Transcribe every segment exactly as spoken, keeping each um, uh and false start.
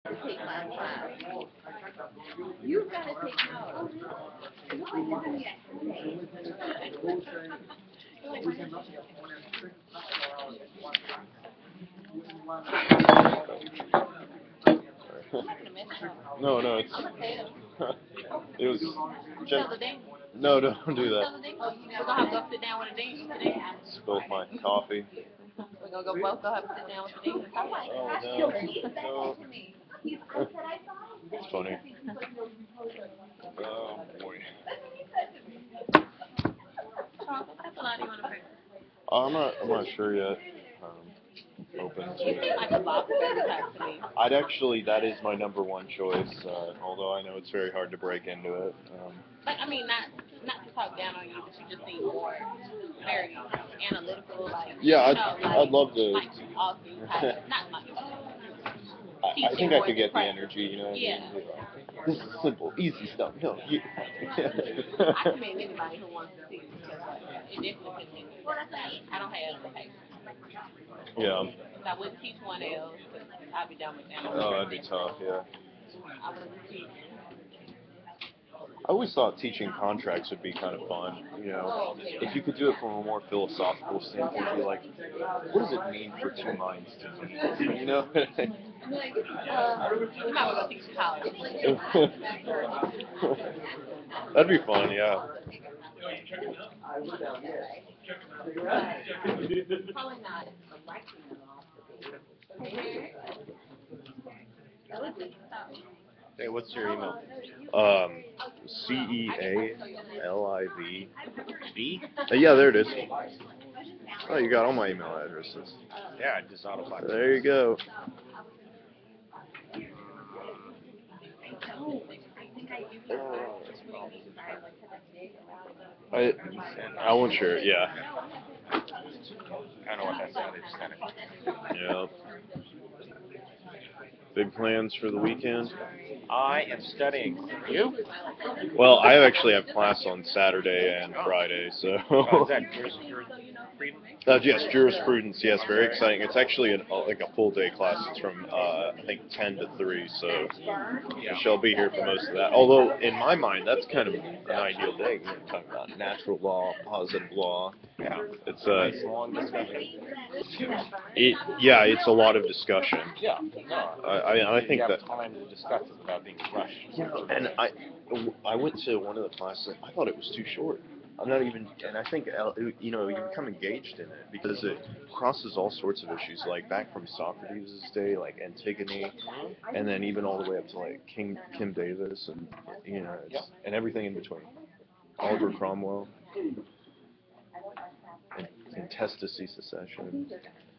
Take my class. You've got to take notes. You always have me at No, no, it's. I'm gonna pay them. It was. Tell Gen- the dean. no, don't do that. Tell the dean. We're gonna have to go sit down with the dean today. Spilled my coffee. We're gonna go both go have to sit down with the dean. I'm like, Oh gosh, no, no, he said no. that to me. He I said I saw him. It's funny. Oh boy. Charles, that's a lot you want to pay. I'm not. I'm not sure yet. Um, open. You seem like a box baby type to me. I'd actually. That is my number one choice. Uh, although I know it's very hard to break into it. Um, Like, I mean, not not to talk down on you, but you just seem more very analytical, like, yeah, you I'd. know, like, I'd love to. like Austin type, not like I, I teaching think I more could than get the practice. energy. You know. Yeah. This is simple, easy stuff. No. You, I commend anybody who wants to teach because like, it definitely puts me. I don't have the patience. yeah. I wouldn't teach one else because I'd be done with them. Oh, that'd be tough. Yeah. I wouldn't teach. I always thought teaching contracts would be kind of fun. You know, if you could do it from a more philosophical standpoint, be like, what does it mean for two minds to meet? You know? Uh, we might want to go teach college. That'd be fun, yeah. Probably not. Hey, what's your email? Um, C E A L I V B? Uh, yeah, there it is. Oh, you got all my email addresses. Yeah, just autofire. There you go. I I won't share it. Yeah. I know what that sounded. Just kind of. Yeah. Big plans for the weekend? I am studying. You? Well, I actually have class on Saturday and Friday, so. Oh, is that yours? Yours? Freedom? Uh, yes, jurisprudence. Yes, very exciting. It's actually an, uh, like a full day class. It's from uh, I think ten to three, so I shall be here for most of that. Although in my mind, that's kind of an ideal day. You're talking about natural law, positive law. Yeah. It's uh, Nice long discussion. it yeah, it's a lot of discussion. Yeah. No. I I, I think you have that. time to discuss it without being rushed. Yeah, and I I went to one of the classes. I thought it was too short. I'm not even, and I think uh, you know you become engaged in it because it crosses all sorts of issues, like back from Socrates' day, like Antigone, and then even all the way up to like King Kim Davis, and you know, it's, and everything in between. Oliver Cromwell, and, and Testacy secession.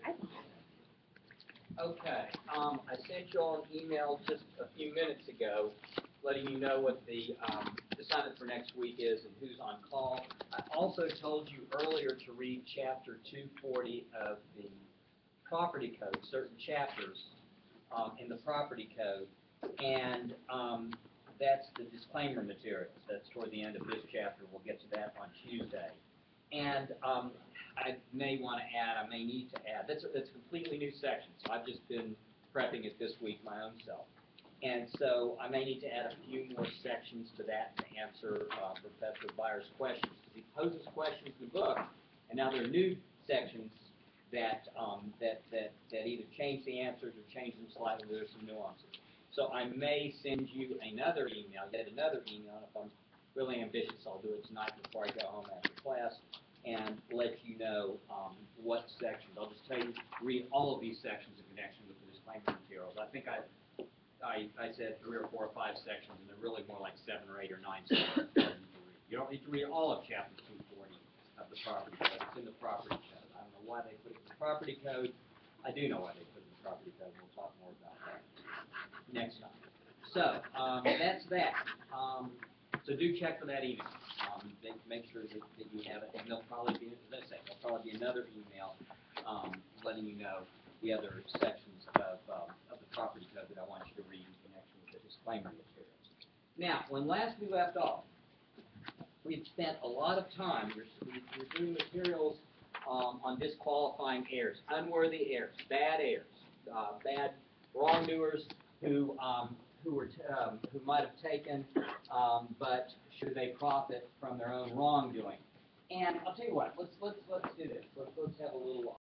Okay, um, I sent you all an email just a few minutes ago, letting you know what the, um, assignment for next week is and who's on call. I also told you earlier to read chapter two forty of the property code, certain chapters, um, in the property code, and, um, that's the disclaimer materials. That's toward the end of this chapter. We'll get to that on Tuesday. And, um, I may want to add, I may need to add, that's a, that's a completely new section, so I've just been prepping it this week my own self. And so I may need to add a few more sections to that to answer uh, Professor Byers' questions. Because he poses questions in the book, and now there are new sections that, um, that, that, that either change the answers or change them slightly. There's some nuances. So I may send you another email, yet another email, and if I'm really ambitious, I'll do it tonight before I go home after class, and let you know um, what sections. I'll just tell you, read all of these sections in connection with the disclaimer materials. I think I, I, I said three or four or five sections, and they're really more like seven or eight or nine sections that you need to read. You don't need to read all of chapter two forty of the property code. It's in the property code. I don't know why they put it in the property code. I do know why they put it in the property code. We'll talk more about that next time. So um, that's that. Um, so do check for that email. Um, make sure that, that you have it, and there'll probably be, as I say, there'll probably be another email um, letting you know the other sections of, um, of the property code that I want you to read in connection with the disclaimer materials. Now, when last we left off, we had spent a lot of time, we were doing materials um, on disqualifying heirs, unworthy heirs, bad heirs, uh, bad wrongdoers who, um, who were, t- um, who might have taken, um, but should they profit from their own wrongdoing. And I'll tell you what, let's, let's, let's do this. Let's, let's have a little,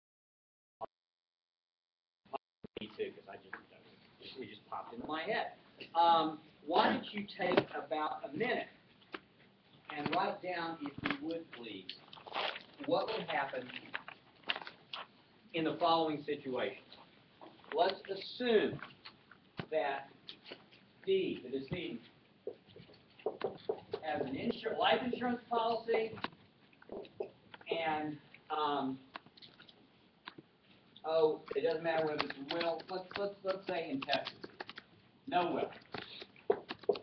me too, because I just, it just popped into my head. Um, why don't you take about a minute and write down, if you would please, what would happen in the following situation. Let's assume that D, the decedent, has an insur- life insurance policy and, um, oh, it doesn't matter whether it's a will, let's, let's, let's say intestacy. No will.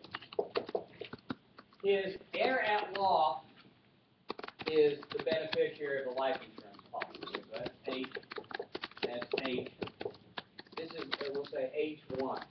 His heir at law is the beneficiary of the life insurance policy. So that's H, that's H. This is, uh, we'll say H one.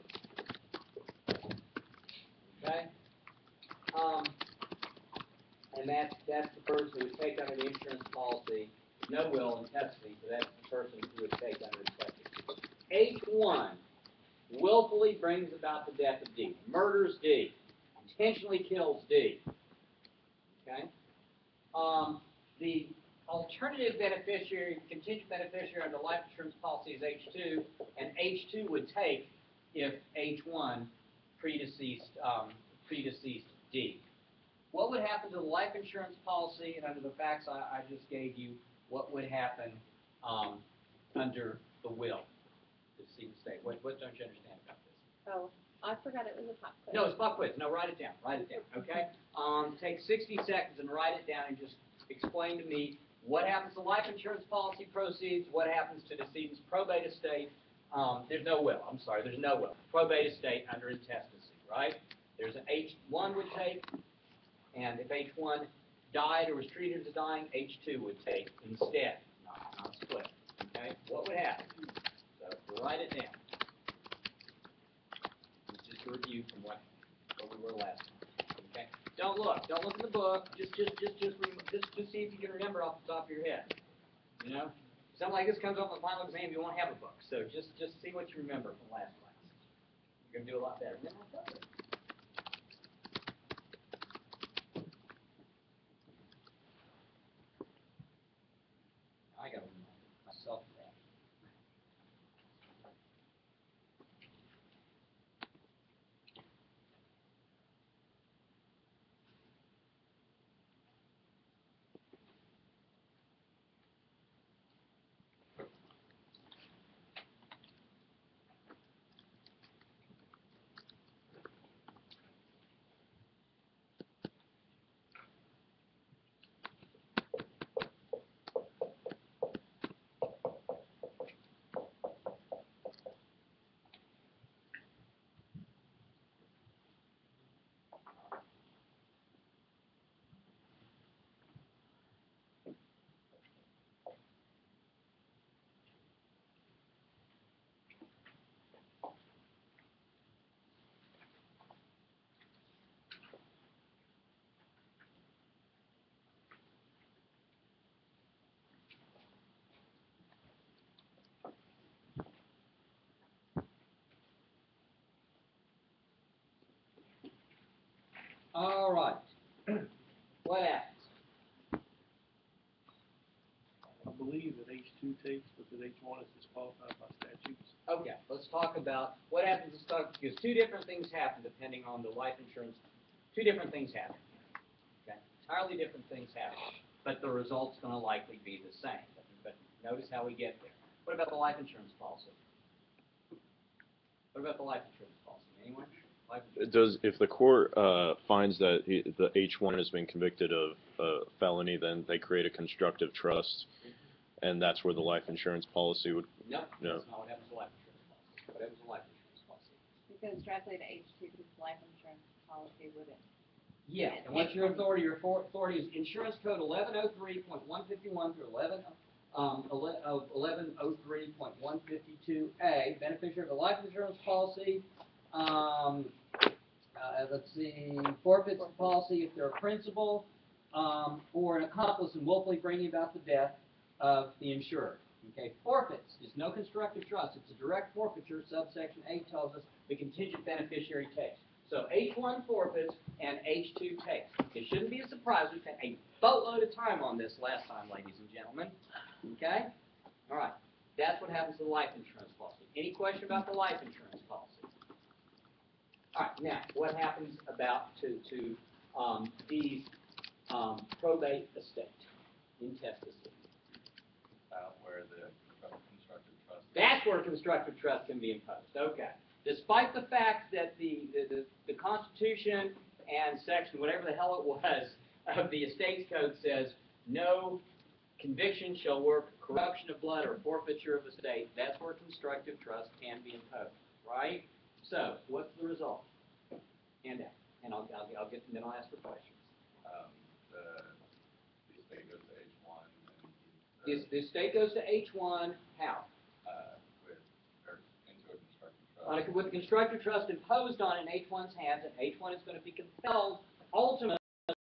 Okay? Um, and that's, that's the person who would take under the insurance policy, no will, intestacy, so that's the person who would take under intestacy. H one willfully brings about the death of D, murders D, intentionally kills D. Okay? Um, the alternative beneficiary, contingent beneficiary under life insurance policy is H two, and H two would take if H one predeceased, um, predeceased D. What would happen to the life insurance policy, and under the facts I, I just gave you, what would happen um, under the will? To see the state. What, what don't you understand about this? Oh, I forgot it was a pop quiz. No, it's pop quiz. No, write it down. Write it down. Okay. Um, take sixty seconds and write it down and just explain to me what happens to life insurance policy proceeds. What happens to decedent's probate estate? Um, there's no will. I'm sorry. There's no will. Probate estate under intestacy. Right. There's an H one would take, and if H one died or was treated as dying, H two would take instead, not, not split. Okay. What would happen? So write it down. Just a review from what, what we were last time. Okay. Don't look. Don't look in the book. Just, just, just, just, just, just see if you can remember off the top of your head. You know, something like this comes up on the final exam, you won't have a book. So just, just see what you remember from last class. You're gonna do a lot better. Then I'll tell you. I gotta remind myself of that. All right. What happens? I believe that H two takes, but that H one is disqualified by statutes. Okay, let's talk about what happens in stock, because two different things happen depending on the life insurance. Two different things happen. Okay, entirely different things happen, but the result's going to likely be the same. But, but notice how we get there. What about the life insurance policy? What about the life insurance policy? Anyone? Life insurance. Does if the court uh, finds that he, the H one has been convicted of a felony, then they create a constructive trust, and that's where the life insurance policy would. No, No. that's not what happens to life insurance policy. What happens to life insurance policy? It goes directly to H two because life insurance policy wouldn't. Yeah, and what's your authority? Your for- authority is Insurance Code eleven oh three point one fifty-one through eleven, um, eleven oh three point one fifty-two A, beneficiary of a life insurance policy. Um, uh, let's see, forfeits the policy if they're a principal, um, or an accomplice in willfully bringing about the death of the insured. Okay, forfeits is no constructive trust. It's a direct forfeiture. Subsection eight tells us the contingent beneficiary takes. So H one forfeits and H two takes. It shouldn't be a surprise. We spent a boatload of time on this last time, ladies and gentlemen. Okay? All right. That's what happens to the life insurance policy. Any question about the life insurance policy? All right. Now, what happens about to to um, these um, probate estate, intestacy? About where the constructive trust. That's where constructive trust can be imposed. Okay. Despite the fact that the, the, the, the Constitution and section, whatever the hell it was, of the Estates Code says no conviction shall work corruption of blood or forfeiture of estate, that's where constructive trust can be imposed, right? So, what's the result? Hand out. And I'll, I'll, I'll get, and then I'll ask for questions. Um, the, the estate goes to H one and The, the, the estate goes to H one, how? uh, with, or into a constructive trust. On a, with constructive trust imposed on in H one's hands, and H one is going to be compelled ultimately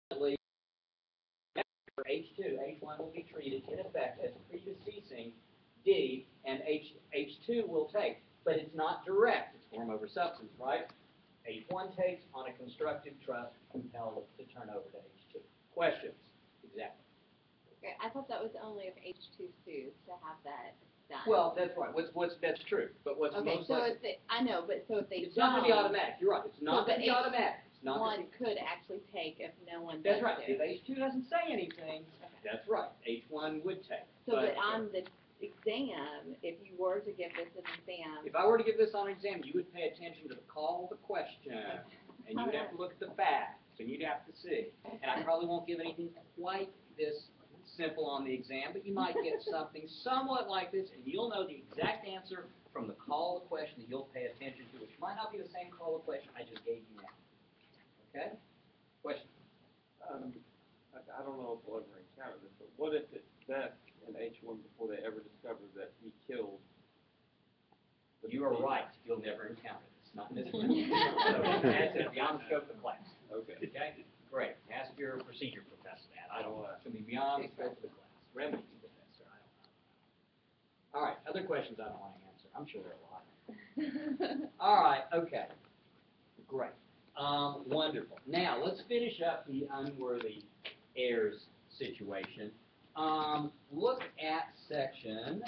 for H two. H one will be treated in effect as a predeceasing deed, and H, H2 will take. But it's not direct, it's form over substance, right? H one takes on a constructive trust compelled to turn over to H two. Questions? Exactly. Okay, I thought that was only if H two sues to have that done. Well, that's right. What's, what's, that's true. But what's Okay, most so likely, if they, I know, but so if they it's not going to be don't, automatic. You're right. It's not So going to be the H automatic. It's not one gonna be, could actually take if no one that's does right. it. If H two doesn't say anything, that's right. H one would take. So, but on the exam, if you were to give this an exam, If I were to give this on an exam, you would pay attention to the call, the question, and you would have to look at the facts, and you'd have to see. And I probably won't give anything quite this simple on the exam, but you might get something somewhat like this, and you'll know the exact answer from the call, the question that you'll pay attention to, which might not be the same call, the question I just gave you now. Okay? Question? Um, I, I don't know if we'll ever encounter this, but what if it's theft in H one before they ever discover that he killed? the You are deceased? right. You'll never encounter this. Not in this one. So that's it, beyond the scope of the class. Okay. Okay? Great. Ask your procedure professor that. I don't know. I'll It's going to be beyond the scope of the class. Remedy professor. I don't know. All right. Other questions I don't want to answer. I'm sure there are a lot. All right. Okay. Great. Um, wonderful. Now, let's finish up the unworthy heirs situation. Um, look at section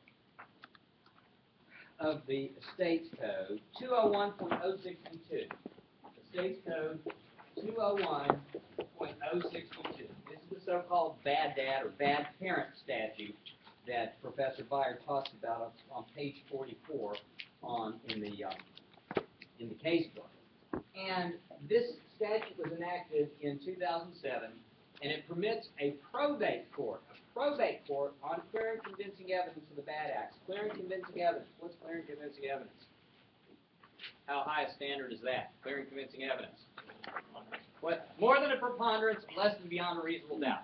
of the Estates Code, two oh one point oh sixty-two. Estates Code two oh one point oh sixty-two. This is the so-called bad dad or bad parent statute that Professor Beyer talks about on, on page forty-four on in the um, in the case book. And this statute was enacted in two thousand seven, and it permits a probate court, a probate court on clear and convincing evidence of the bad acts. Clear and convincing evidence. What's clear and convincing evidence? How high a standard is that? Clear and convincing evidence. What? More than a preponderance, less than beyond a reasonable doubt.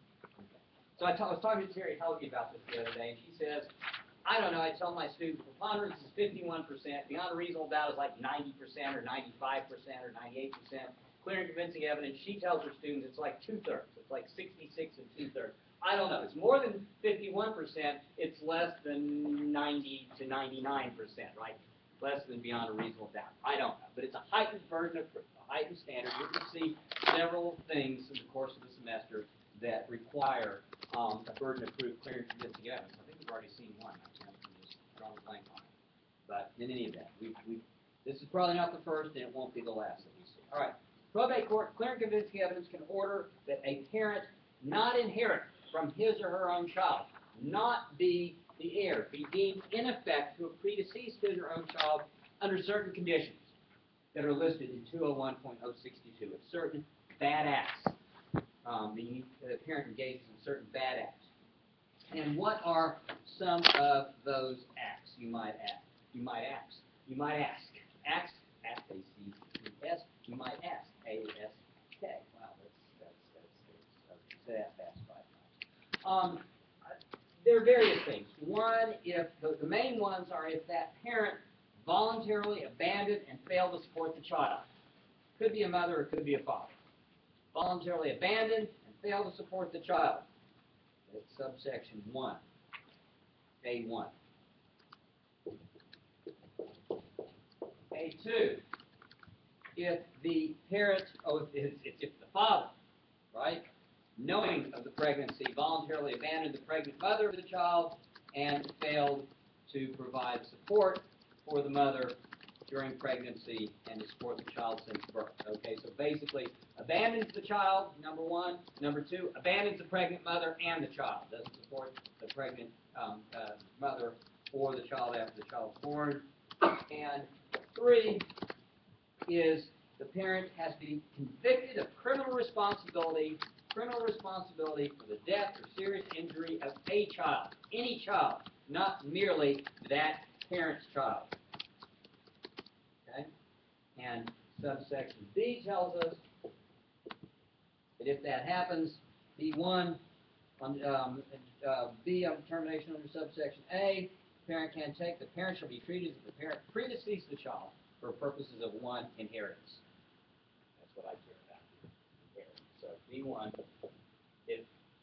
So I, ta- I was talking to Terry Helge about this the other day, and she says, I don't know, I tell my students preponderance is fifty-one percent, beyond a reasonable doubt is like ninety percent or ninety-five percent or ninety-eight percent. Clear and convincing evidence, she tells her students it's like two-thirds. It's like sixty-six and two-thirds. I don't know. It's more than fifty-one percent. It's less than ninety to ninety-nine percent, right? Less than beyond a reasonable doubt. I don't know. But it's a heightened burden of proof, a heightened standard. We're going to see several things in the course of the semester that require um, a burden of proof, clear and convincing evidence. I think we've already seen one. I can't just draw a blank on it. But in any event, we, we, this is probably not the first, and it won't be the last that we see. All right. Probate court, clear and convincing evidence can order that a parent not inherit from his or her own child, not be the heir, be deemed in effect to have predeceased his or own child under certain conditions that are listed in two oh one point oh sixty-two. It's certain bad acts. Um, the, the parent engages in certain bad acts. And what are some of those acts, you might ask? You might ask. You might ask. Acts, ask, A C C S, you might ask, A S K. Wow, that's, that's, that's, that's, say that fast five times. Um, there are various things. One, if, the, the main ones are if that parent voluntarily abandoned and failed to support the child. Could be a mother or could be a father. Voluntarily abandoned and failed to support the child. That's subsection one. A one. A two, if the parent, oh, if, if, if the father, right, knowing of the pregnancy, voluntarily abandoned the pregnant mother of the child and failed to provide support for the mother during pregnancy and to support the child since birth. Okay, so basically abandons the child, number one. Number two, abandons the pregnant mother and the child. Doesn't support the pregnant um, uh, mother or the child after the child's born. And three is the parent has been convicted of criminal responsibility, criminal responsibility for the death or serious injury of a child, any child, not merely that parent's child. Okay? And subsection B tells us that if that happens, B one, on, um, uh, B on termination under subsection A, the parent can take, the parent shall be treated as if the parent predeceased the child for purposes of one, inheritance. That's what I care about. Inheritance. So B one, if,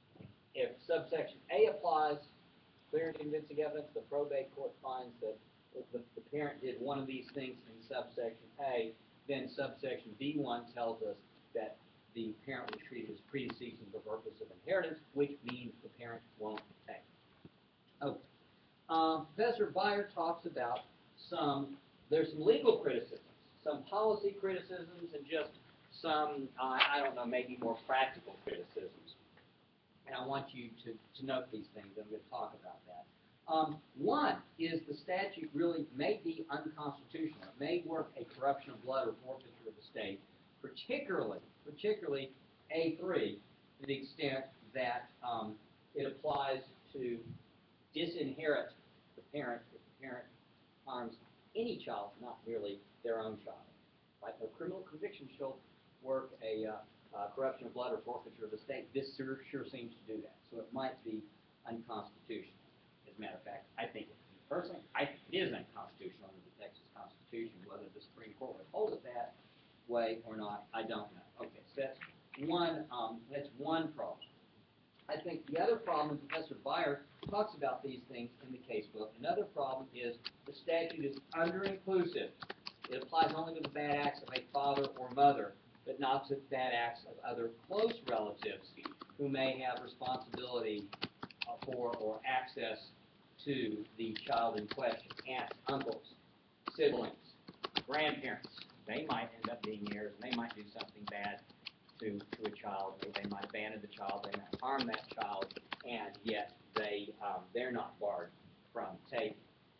if subsection A applies, clear and convincing evidence, the probate court finds that if the, the parent did one of these things in subsection A, then subsection B one tells us that the parent was treated as predeceasing for purpose of inheritance, which means the parent won't pay. Okay. Um, Professor Beyer talks about some, there's some legal criticisms, some policy criticisms, and just some, uh, I don't know, maybe more practical criticisms. And I want you to, to note these things. I'm going to talk about that. Um, one is the statute really may be unconstitutional. It may work a corruption of blood or forfeiture of the state, particularly, particularly A three, to the extent that um, it applies to disinherit the parent if the parent harms any child, not merely their own child. Right? No criminal conviction shall work a uh, uh, corruption of blood or forfeiture of the state. This sure, sure seems to do that. So it might be unconstitutional. As a matter of fact, I think it, personally, I think it is unconstitutional under the Texas Constitution. Whether the Supreme Court would hold it that way or not, I don't know. Okay, so that's one. Um, that's one problem. I think the other problem, and Professor Beyer talks about these things in the casebook. Another problem is the statute is under-inclusive. It applies only to the bad acts of a father or mother, but not to bad acts of other close relatives who may have responsibility for or access to the child in question. Aunts, uncles, siblings, grandparents. They might end up being heirs, and they might do something bad to, to a child. They, they might abandon the child, they might harm that child, and yet they, um, they're not barred from taking.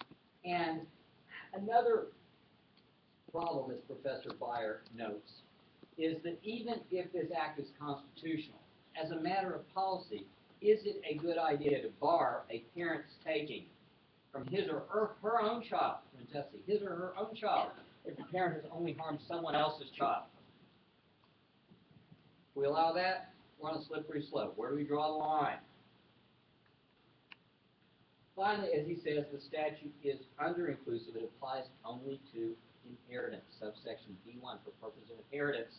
And another problem, as Professor Beyer notes, is that even if this act is constitutional, as a matter of policy, is it a good idea to bar a parent's taking from his or her, her own child, his or her own child, if the parent has only harmed someone else's child? If we allow that, we're on a slippery slope. Where do we draw the line? Finally, as he says, the statute is under-inclusive. It applies only to inheritance, subsection B one, for purpose of inheritance,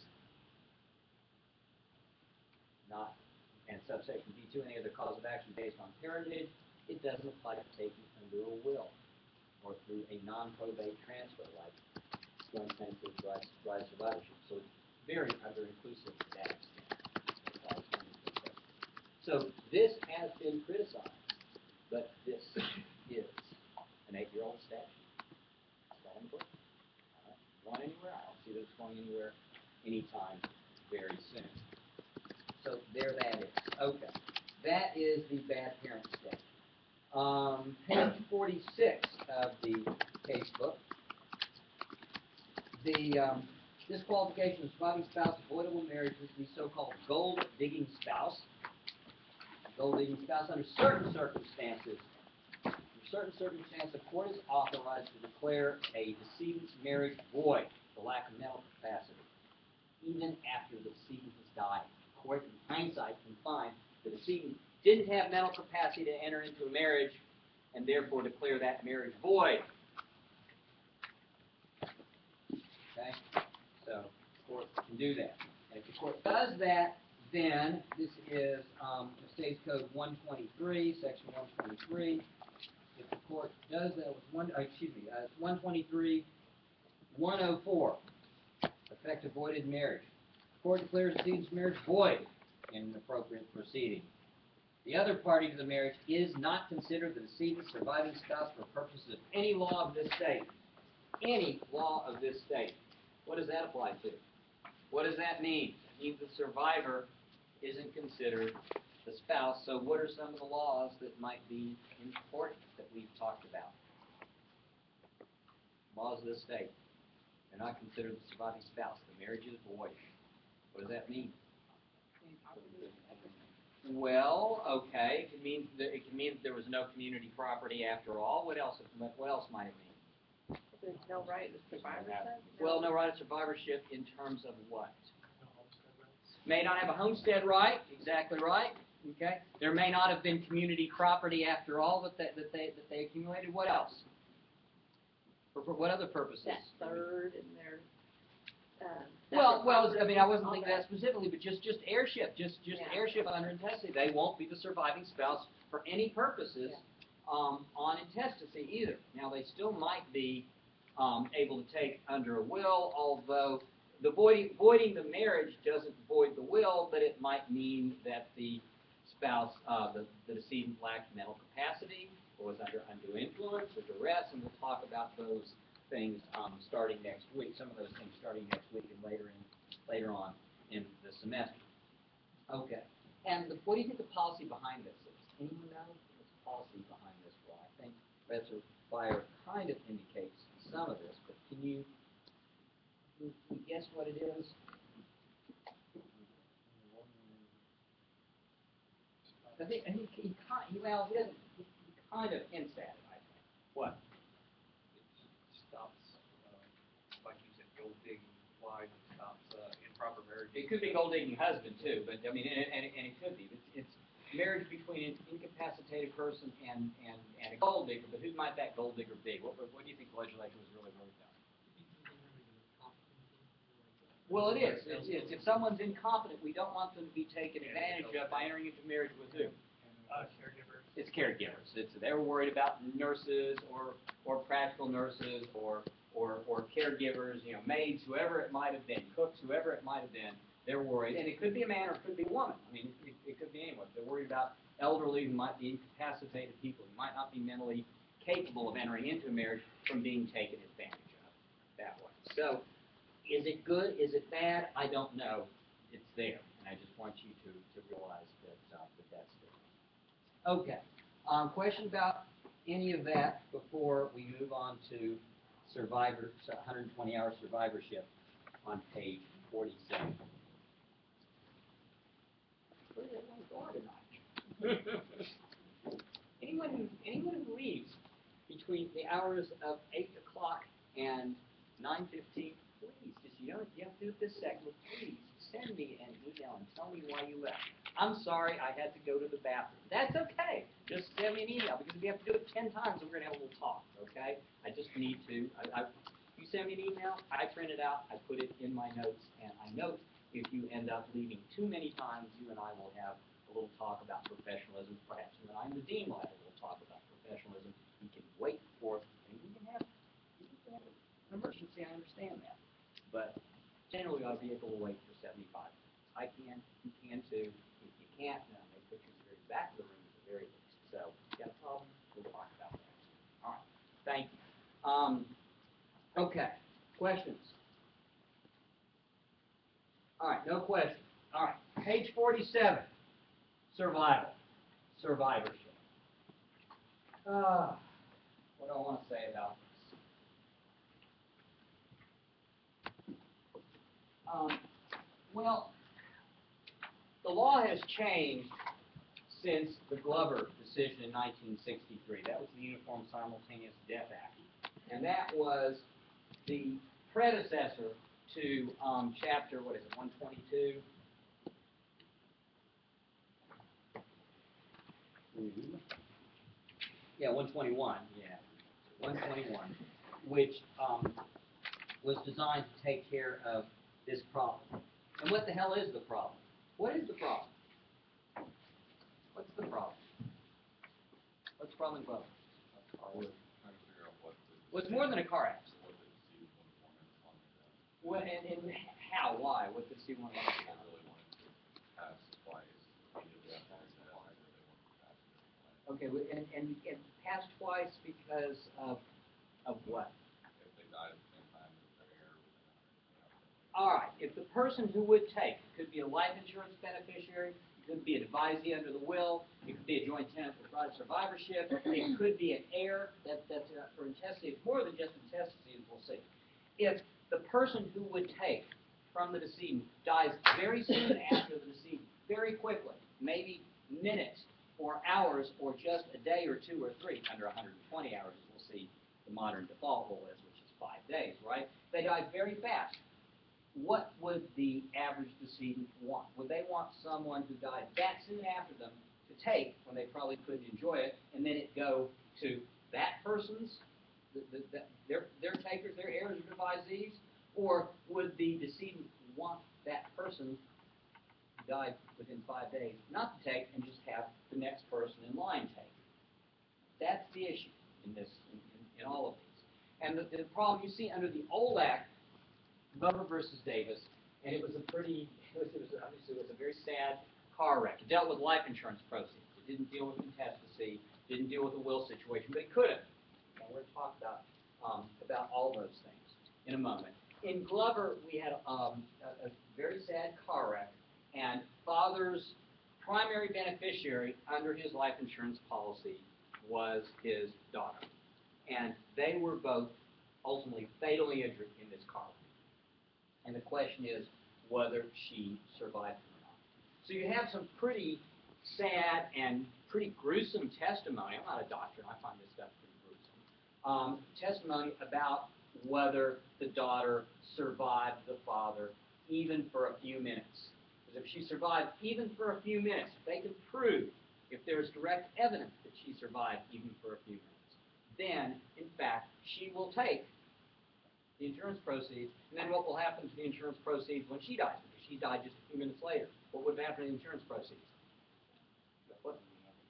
not, and subsection B two, any other cause of action based on parentage. It doesn't apply to taking under a will or through a non-probate transfer like joint tenancy rights, rights survivorship. So it's very under-inclusive to that extent. So this has been criticized, but this is an eight-year-old statute. It's not in the book. Uh, going anywhere? I don't see that it's going anywhere anytime very soon. So there that is. Okay. That is the bad parent statute. Um, page forty-six of the casebook. The um, disqualification of surviving spouse, avoidable marriage is the so-called gold-digging spouse. Gold-digging spouse, under certain circumstances, under certain circumstances, the court is authorized to declare a decedent's marriage void for lack of mental capacity, even after the decedent has died. The court, in hindsight, can find the decedent didn't have mental capacity to enter into a marriage and therefore declare that marriage void. Okay? So the court can do that. And if the court does that, then this is um, State's Code one twenty-three, Section one twenty-three. court does that with one, uh, excuse me, uh, one twenty-three, one oh four, effective voided marriage. Court declares the decedent's marriage void in an appropriate proceeding. The other party to the marriage is not considered the decedent's surviving spouse for purposes of any law of this state. Any law of this state. What does that apply to? What does that mean? It means the survivor isn't considered the spouse. So what are some of the laws that might be important that we've talked about? Laws of this state. They're not considered the surviving spouse. The marriage is void. What does that mean? Well, okay, it can mean that it can mean that there was no community property after all. What else? What else might it mean? There's no right of survivorship? Well, no right of survivorship in terms of what? May not have a homestead right. Exactly right. Okay. There may not have been community property after all that they, that they that they accumulated. What else? For, for what other purposes? That third and their, um. Well, separate well, I property, mean, I wasn't all thinking that specifically, but just, just heirship, just, just Yeah. heirship under intestacy. They won't be the surviving spouse for any purposes, um, on intestacy either. Now, they still might be, um, able to take under a will, although the voiding, voiding the marriage doesn't void the will, but it might mean that the spouse, uh, the, the decedent lacked mental capacity, or was under undue influence or duress, and we'll talk about those things um, starting next week. Some of those things starting next week and later in later on in the semester. Okay. And the, what do you think the policy behind this is? Anyone know what's the policy behind this? Well, I think Professor Fire kind of indicates some of this, but can you, can you guess what it is? I think, I think he, kind, he well, he doesn't. He, he kind of hints at it. I think. What? Stops, uh, like you said, gold digging, wife, stops uh, improper marriage. It could be gold digging husband too, but I mean, and, and, and it could be. It's, it's marriage between an incapacitated person and, and, and a gold digger. But who might that gold digger be? What, what do you think the legislature was really worried about? Well, it is. It's, it's, if someone's incompetent, we don't want them to be taken advantage of by entering into marriage with who? Uh, caregivers. It's caregivers. It's they're worried about nurses or or practical nurses or or or caregivers, you know, maids, whoever it might have been, cooks, whoever it might have been. They're worried, and it could be a man or it could be a woman. I mean, it, it could be anyone. They're worried about elderly who might be incapacitated people who might not be mentally capable of entering into a marriage from being taken advantage of that way. So, is it good? Is it bad? I don't know. It's there, and I just want you to to realize that uh, that that's there. Okay. Um, question about any of that before we move on to survivor, one hundred twenty hour survivorship on page forty-seven. Where did everyone go tonight? anyone, who, anyone who leaves between the hours of eight o'clock and nine fifteen, please, just you don't you have to do it this second, but please send me an email and tell me why you left. I'm sorry, I had to go to the bathroom. That's okay. Just send me an email, because if you have to do it ten times, we're going to have a little talk, okay? I just need to, I, I, you send me an email, I print it out, I put it in my notes, and I note if you end up leaving too many times, you and I will have a little talk about professionalism, perhaps, and then I'm the dean, will have a little talk about professionalism. We can wait for, and we can have, we can have an emergency, I understand that. But generally, I'll be able to wait for seventy-five. I can, you can too. If you can't, then they put you in the very back of the room at the very least. So, if you got a problem, we'll talk about that. All right. Thank you. Um, okay. Questions? All right. No questions. All right. Page forty-seven. Survival. Survivorship. Uh, what do I want to say about this? Um, well, the law has changed since the Glover decision in nineteen sixty-three. That was the Uniform Simultaneous Death Act. And that was the predecessor to um, chapter, what is it, one twenty-two? Mm-hmm. Yeah, one twenty-one, yeah. one twenty-one, which um, was designed to take care of this problem. And what the hell is the problem? What is the problem? What's the problem? What's the problem in Glover? we're trying to figure out what the. Well, it's more than a car accident. What the decedent would want to on the, Well, and, and how, why, what does he want to uh, know? they really wanted to pass twice, immediately after the death, or they wanted to pass it twice. Okay, well, and, and, and passed twice because of, of what? If they died at the same time as their heir within a hundred and twenty hours. All right, if the person who would take, could be a life insurance beneficiary, it could be an advisee under the will, it could be a joint tenant with right of survivorship, it could be an heir, that, that's uh, for intestacy, it's more than just intestacy, as we'll see. If the person who would take from the decedent dies very soon after the decedent, very quickly, maybe minutes or hours or just a day or two or three, under one hundred twenty hours, as we'll see the modern default rule is, which is five days, right? They die very fast. What would the average decedent want? Would they want someone who died that soon after them to take when they probably couldn't enjoy it, and then it go to that person's, the, the, the, their, their takers, their heirs or advisees? Or would the decedent want that person who died within five days not to take and just have the next person in line take? That's the issue in this, in, in, in all of these. And the, the problem you see under the old Act, Glover versus Davis, and it was a pretty, it was, it was obviously it was a very sad car wreck. It dealt with life insurance proceeds. It didn't deal with intestacy, didn't deal with the will situation, but it could have. And we're going to talk about um, about all those things in a moment. In Glover, we had um, a, a very sad car wreck, and father's primary beneficiary under his life insurance policy was his daughter, and they were both ultimately fatally injured in this car wreck. And the question is whether she survived or not. So you have some pretty sad and pretty gruesome testimony. I'm not a doctor, and I find this stuff pretty gruesome. Um, testimony about whether the daughter survived the father even for a few minutes. Because if she survived even for a few minutes, if they can prove, if there's direct evidence that she survived even for a few minutes, then, in fact, she will take the insurance proceeds, and then what will happen to the insurance proceeds when she dies? Because she died just a few minutes later. What would happen to the insurance proceeds? What?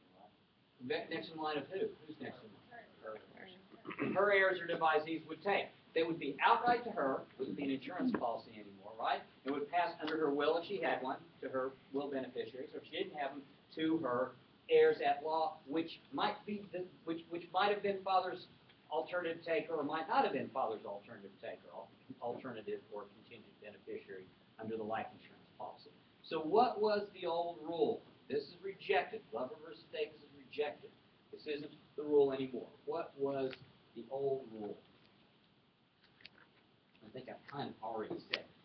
Next in line of who? Who's next in line? Her heirs or advisees would take. They would be outright to her. It wouldn't be an insurance policy anymore, right? It would pass under her will if she had one, to her will beneficiaries, or if she didn't have them, to her heirs at law, which might be the, which which might have been father's alternative taker, or might not have been father's alternative taker, alternative or contingent beneficiary under the life insurance policy. So what was the old rule? This is rejected. Glover versus Davis is rejected. This isn't the rule anymore. What was the old rule? I think I've kind of already said it.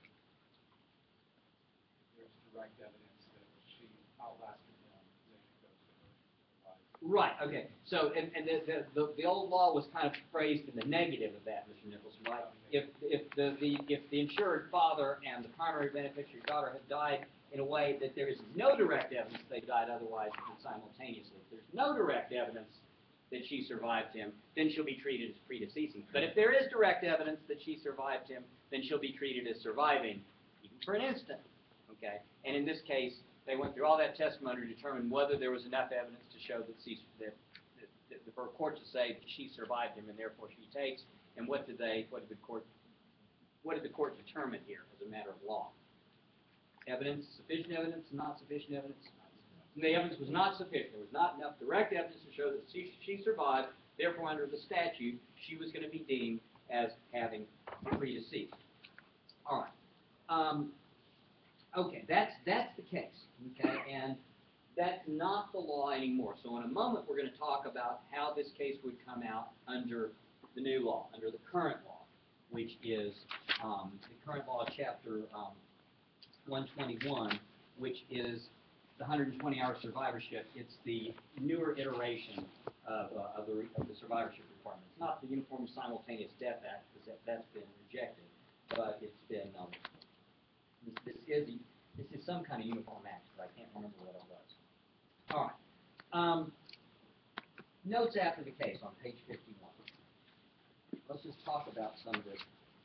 There's direct evidence that she outlasted him, then it goes to her advisor. Right, okay. So, and, and the, the, the, the old law was kind of phrased in the negative of that, Mister Nicholson, right? If, if the, the, if the insured father and the primary beneficiary daughter had died in a way that there is no direct evidence they died otherwise simultaneously, if there's no direct evidence that she survived him, then she'll be treated as predeceasing. But if there is direct evidence that she survived him, then she'll be treated as surviving, even for an instant, okay? And in this case, they went through all that testimony to determine whether there was enough evidence to show that, she, that, that, that for a court to say that she survived him and therefore she takes. And what did they? What did the court? What did the court determine here as a matter of law? Evidence, sufficient evidence, not sufficient evidence. And the evidence was not sufficient. There was not enough direct evidence to show that she, she survived. Therefore, under the statute, she was going to be deemed as having predeceased. All right. Um, okay, that's that's the case. Okay, and that's not the law anymore. So in a moment, we're going to talk about how this case would come out under the new law, under the current law, which is um, the current law, chapter um, one twenty-one, which is the one hundred twenty hour survivorship. It's the newer iteration of, uh, of, the, of the survivorship requirement. It's not the Uniform Simultaneous Death Act, because that, that's been rejected, but it's been, um, this, this is this is some kind of uniform act, but I can't remember what it was. All right. Um, notes after the case on page fifty-one. Let's just talk about some of this.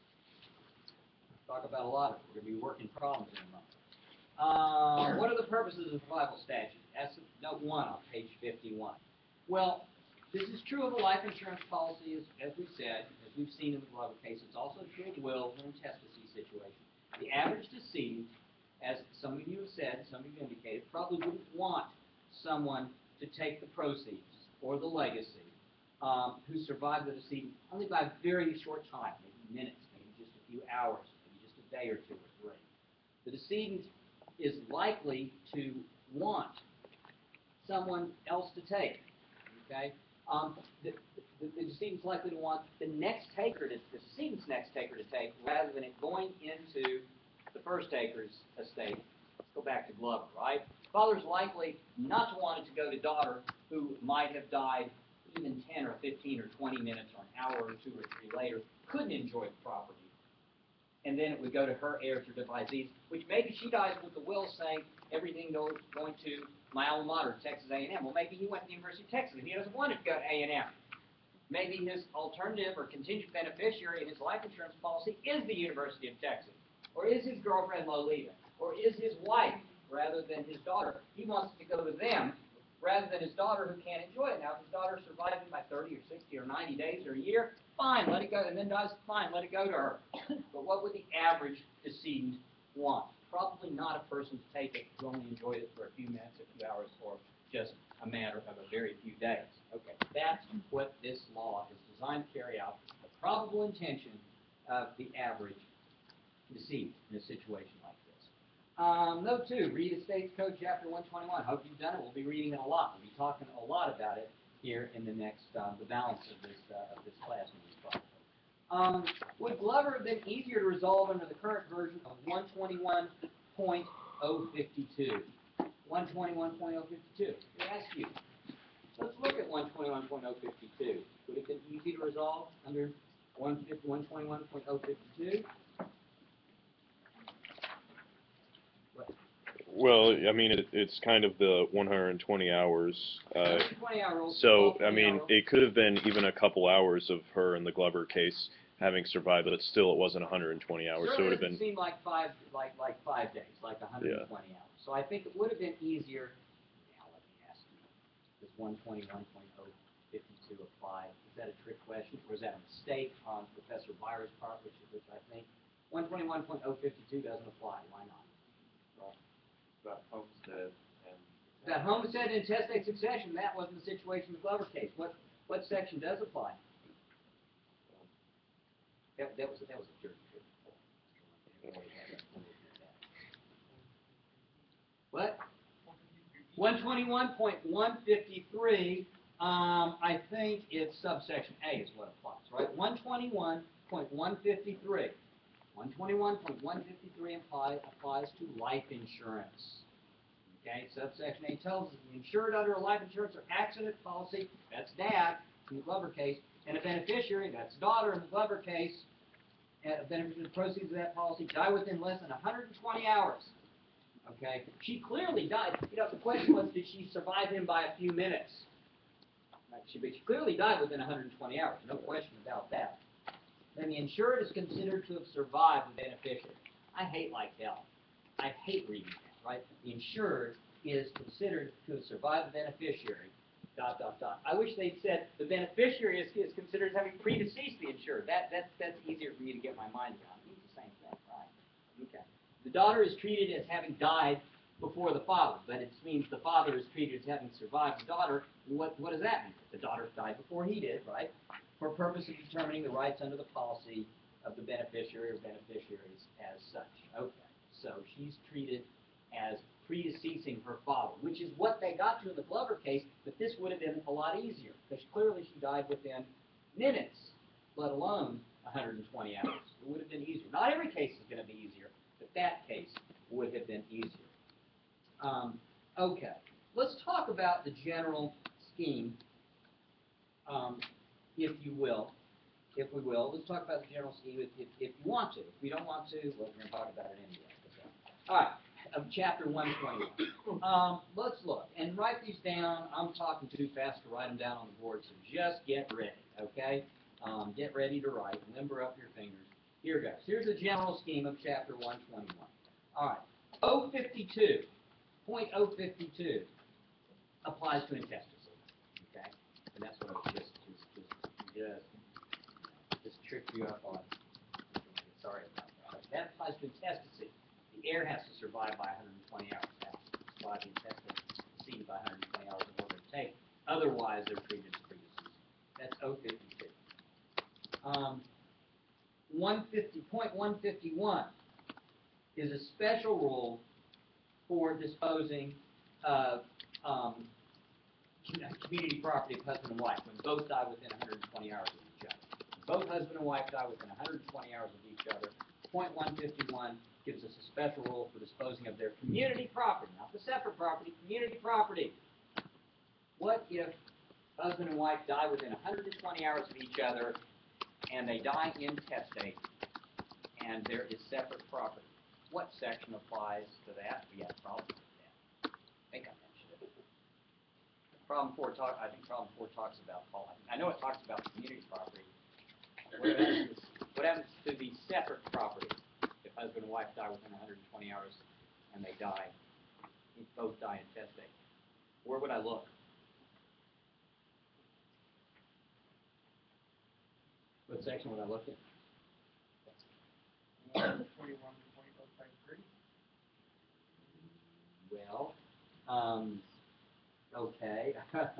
Talk about a lot of it. We're going to be working problems in a moment. Uh, what are the purposes of the survival statute? That's note one on page fifty-one. Well, this is true of a life insurance policy, as, as we've said, as we've seen in the Glover case. It's also true of wills and intestacy situation. The average decedent, as some of you have said, some of you indicated, probably wouldn't want someone to take the proceeds or the legacy um, who survived the decedent only by a very short time, maybe minutes, maybe just a few hours, maybe just a day or two or three. The decedent is likely to want someone else to take, okay? Um, the, the, the decedent's likely to want the next taker, to, the decedent's next taker to take, rather than it going into the first taker's estate. Let's go back to Glover, right? Father's likely not to want it to go to daughter, who might have died even ten or fifteen or twenty minutes or an hour or two or three later, couldn't enjoy the property. And then it would go to her heirs or devisees, which maybe she dies with the will saying everything goes going to my alma mater, Texas A and M. Well, maybe he went to the University of Texas and he doesn't want it to go to A and M. Maybe his alternative or contingent beneficiary in his life insurance policy is the University of Texas, or is his girlfriend Lolita, or is his wife rather than his daughter. He wants it to go to them rather than his daughter who can't enjoy it. Now, if his daughter survives it by thirty or sixty or ninety days or a year, fine, let it go, and then dies, fine, let it go to her. But what would the average decedent want? Probably not a person to take it who only enjoyed it for a few minutes, a few hours, or just a matter of a very few days. Okay, that's what this law is designed to carry out, the probable intention of the average decedent in a situation like this. Um, note two, read Estates Code Chapter one twenty-one. Hope you've done it. We'll be reading it a lot. We'll be talking a lot about it here in the next, um, the balance of this, uh, of this class. Um, would Glover have been easier to resolve under the current version of one twenty-one point oh fifty-two? one twenty-one point oh fifty-two. Let me ask you. Let's look at one twenty-one point oh fifty-two. Would it have been easy to resolve under one twenty-one point oh fifty-two? Well, I mean, it, it's kind of the one hundred twenty hours. Uh, twenty hour rules. so, I mean, it could have been even a couple hours of her in the Glover case having survived, but still it wasn't one hundred twenty hours. So it would have been. It seemed like five, like like five days, like one hundred twenty Yeah. hours. So I think it would have been easier. Now let me ask you: does one twenty-one point oh fifty-two apply? Is that a trick question, or is that a mistake on Professor Byer's part, which which I think one twenty-one point oh fifty-two doesn't apply? Why not? About homestead and. That homestead and intestate succession, that wasn't the situation in the Glover case. What what section does apply? That, that was that was a jury trick. What? one twenty-one point one fifty-three. Um, I think it's subsection A is what applies, right? one twenty-one point one fifty-three. one twenty-one point one fifty-three apply, applies to life insurance. Okay, subsection A tells us the insured under a life insurance or accident policy, that's dad in the Glover case, and a beneficiary, that's daughter in the Glover case, and a beneficiary of the proceeds of that policy die within less than one hundred twenty hours. Okay, she clearly died. You know, the question was, did she survive him by a few minutes? She, but she clearly died within one hundred twenty hours, no question about that. Then the insured is considered to have survived the beneficiary. I hate like hell. I hate reading that, right? The insured is considered to have survived the beneficiary, dot, dot, dot. I wish they'd said the beneficiary is, is considered as having predeceased the insured. That, that, that's easier for me to get my mind around. It's the same thing, right? Okay. The daughter is treated as having died before the father, but it means the father is treated as having survived the daughter. What, what does that mean? The daughter died before he did, right? For purpose of determining the rights under the policy of the beneficiary or beneficiaries as such. Okay, so she's treated as predeceasing her father, which is what they got to in the Glover case, but this would have been a lot easier, because clearly she died within minutes, let alone one hundred twenty hours. It would have been easier. Not every case is going to be easier, but that case would have been easier. Um, okay, let's talk about the general scheme, um, if you will, if we will. Let's talk about the general scheme if, if, if you want to. If we don't want to, well, we're going to talk about it anyway. All right, of chapter one twenty-one. Um, let's look and write these down. I'm talking too fast to write them down on the board, so just get ready, okay? Um, get ready to write. Limber up your fingers. Here goes. Here's the general scheme of chapter one twenty-one. All right, oh fifty-two, point oh fifty-two applies to intestacy, okay? And that's what I was just, just, just, just, just tripped you up on. Sorry about that. That applies to intestacy. The heir has to survive by one hundred twenty hours. Has to survive the intestate seed by one hundred twenty hours in order to take. Otherwise, they're treated as predeceased. That's O fifty-two. Um, one fifty point one fifty-one is a special rule for disposing of um, community property of husband and wife when both die within one hundred twenty hours of each other. When both husband and wife die within one hundred twenty hours of each other. Point one fifty-one gives us a special rule for disposing of their community property, not the separate property, community property. What if husband and wife die within one hundred twenty hours of each other and they die intestate and there is separate property? What section applies to that? We have problems with that. I think I mentioned it. Problem four talk. I think problem four talks about Paul. I know it talks about community property. What happens, what happens to the separate property if husband and wife die within one hundred twenty hours and they die, both die intestate? Where would I look? What section would I look in? Twenty-one point oh five three. Well, um, okay.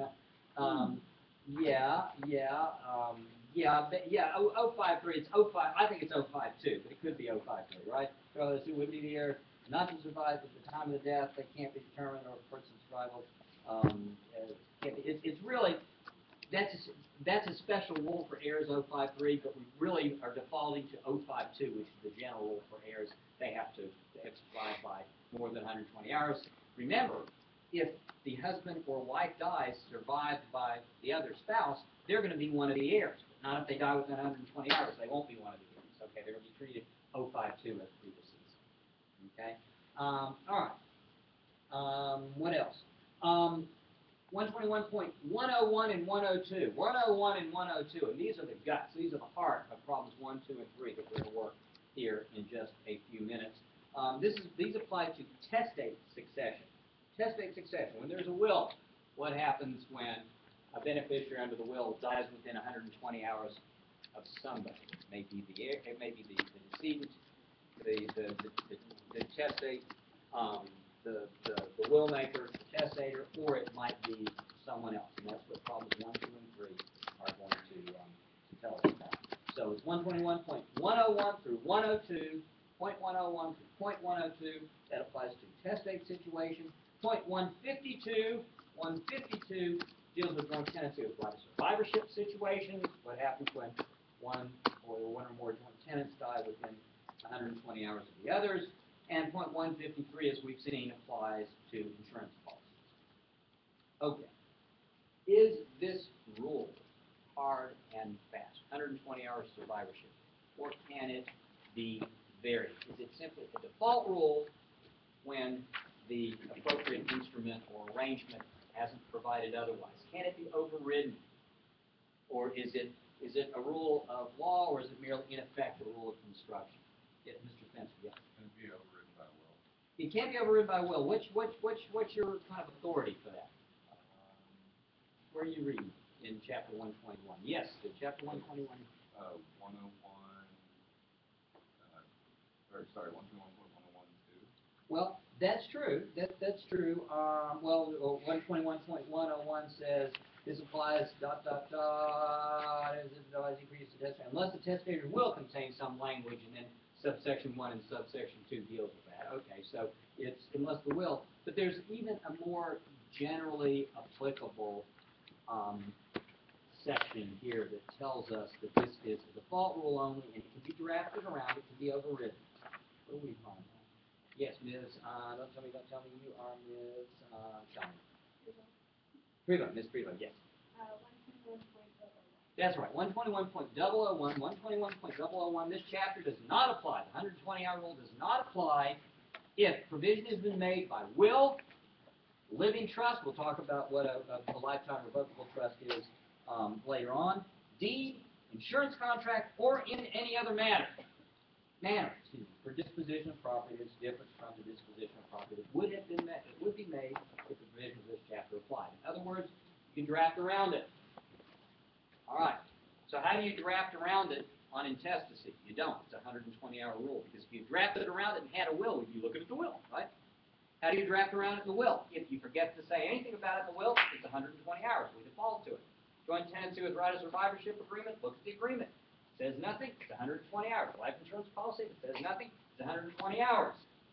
um, yeah, yeah, um, yeah, but yeah, oh, oh five three, it's oh five, I think it's oh five two, but it could be oh five three, right? Brothers who would be the heir, not to survive at the time of the death, they can't be determined, or a person's survival, um, uh, can't be, it's, it's really, that's a, that's a special rule for heirs oh five three, but we really are defaulting to oh five two, which is the general rule for heirs. They have to, they have to survive by more than one hundred twenty hours. Remember, if the husband or wife dies survived by the other spouse, they're going to be one of the heirs. But not if they die within one hundred twenty hours. They won't be one of the heirs. Okay, they're going to be treated oh five two as predeceased. Okay, um, all right. Um, what else? Um, one twenty-one point one oh one and one oh two. one oh one and one oh two, and these are the guts, these are the heart of problems one, two, and three that we're going to work here in just a few minutes. Um, this is, these apply to testate succession. Testate succession. When there's a will, what happens when a beneficiary under the will dies within one hundred twenty hours of somebody? It may be the heir, it may be the, the decedent, the, the, the, the, the testate, um, The, the, the will maker, the testator, or it might be someone else. And that's what problems one, two, and three are going to, um, to tell us about. So it's one twenty-one point one oh one through one oh two, point one oh one through point one oh two, that applies to testate situation. Point one fifty-two, one fifty-two deals with joint tenancy of right of survivorship situations. What happens when one or one or more joint tenants die within one hundred twenty hours of the others. And point one fifty-three, as we've seen, applies to insurance policies. Okay. Is this rule hard and fast, one hundred twenty hours survivorship, or can it be varied? Is it simply a default rule when the appropriate instrument or arrangement hasn't provided otherwise? Can it be overridden? Or is it is it a rule of law, or is it merely, in effect, a rule of construction? Yeah, Mister Spencer, yes. Can it be overridden by will? It can't be overridden by will. Which, which, which, what's your kind of authority for that? Um, Where are you reading in chapter one twenty-one? Yes, the chapter one twenty-one. uh, one oh one, uh, or sorry, one twenty-one point one oh one two. Well, that's true. That, that's true. Um, well, one twenty-one point one oh one says this applies dot dot dot as it always increases the testator, unless the testator will contain some language, and then subsection one and subsection two deals with that. Okay, so it's unless the will, but there's even a more generally applicable um, section here that tells us that this is a default rule only, and it can be drafted around, it can be overridden. Where do we find that? Yes, Miz Uh, don't tell me, don't tell me, you are Miz Uh, Shelby. Preva, Miz Preva, yes. That's right, one twenty-one point zero zero one, one twenty-one point zero zero one, this chapter does not apply, the one hundred twenty hour rule does not apply if provision has been made by will, living trust, we'll talk about what a, a, a lifetime revocable trust is um, later on, deed, insurance contract, or in any other manner, manner, excuse me, for disposition of property that's different from the disposition of property that would have been met, that would be made if the provisions of this chapter applied. In other words, you can draft around it. All right. So how do you draft around it on intestacy? You don't. It's a one hundred twenty hour rule, because if you drafted around it and had a will, you'd be looking at the will, right? How do you draft around it in the will? If you forget to say anything about it in the will, it's one hundred twenty hours. We default to it. Joint tenancy with right of survivorship agreement, look at the agreement. Says nothing, it's one hundred twenty hours. Life insurance policy, if it says nothing, it's one hundred twenty hours.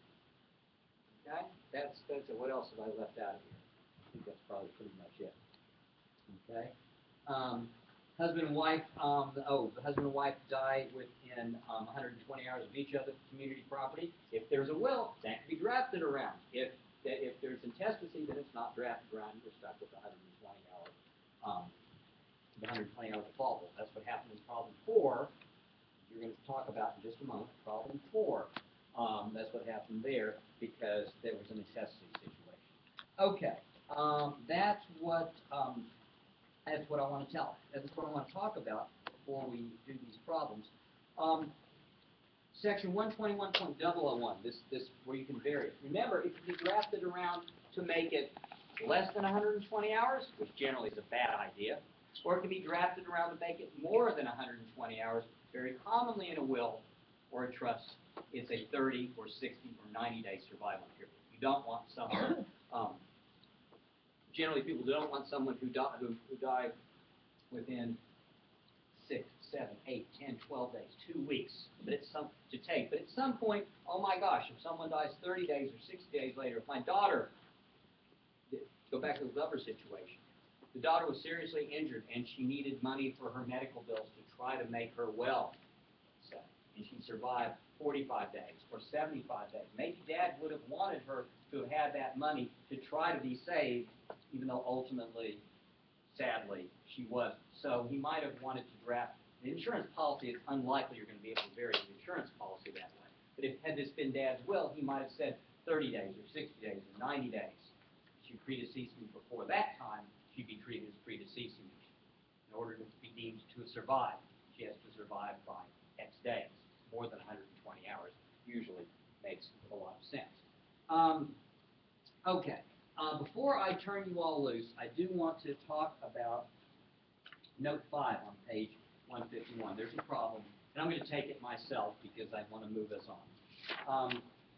Okay? That's, that's it. What else have I left out of here? I think that's probably pretty much it. Okay? Um, husband and wife, um, oh, the husband and wife die within um, one hundred twenty hours of each other's community property. If there's a will, that can be drafted around. If if there's intestacy, then it's not drafted around. You're stuck with the one hundred twenty hour, um, the one hundred twenty hour default. That's what happened in problem four. You're going to talk about in just a moment. Problem four. Um, that's what happened there because there was an intestacy situation. Okay, um, that's what. Um, That's what I want to tell. That's what I want to talk about before we do these problems. Um, section one twenty-one point zero zero one, this, this where you can vary it. Remember, it can be drafted around to make it less than one hundred twenty hours, which generally is a bad idea, or it can be drafted around to make it more than one hundred twenty hours. Very commonly in a will or a trust, it's a thirty or sixty or ninety day survival period. You don't want someone. Um, Generally, people don't want someone who, di- who, who died within six, seven, eight, ten, twelve days, two weeks, but it's some to take. But at some point, oh my gosh, if someone dies thirty days or sixty days later, if my daughter, go back to the Glover situation, the daughter was seriously injured and she needed money for her medical bills to try to make her well, so, and she survived forty-five days or seventy-five days. Maybe Dad would have wanted her to have had that money to try to be saved, even though ultimately, sadly, she wasn't. So he might have wanted to draft the insurance policy. It's unlikely you're going to be able to vary the insurance policy that way. But if had this been Dad's will, he might have said thirty days or sixty days or ninety days. She predeceased me before that time, she'd be treated as predeceasing me. In order to be deemed to have survived, she has to survive by X days. More than one hundred twenty hours usually makes a lot of sense. Um, okay. Uh, before I turn you all loose, I do want to talk about note five on page one fifty-one. There's a problem, and I'm going to take it myself because I want to move us on. Um,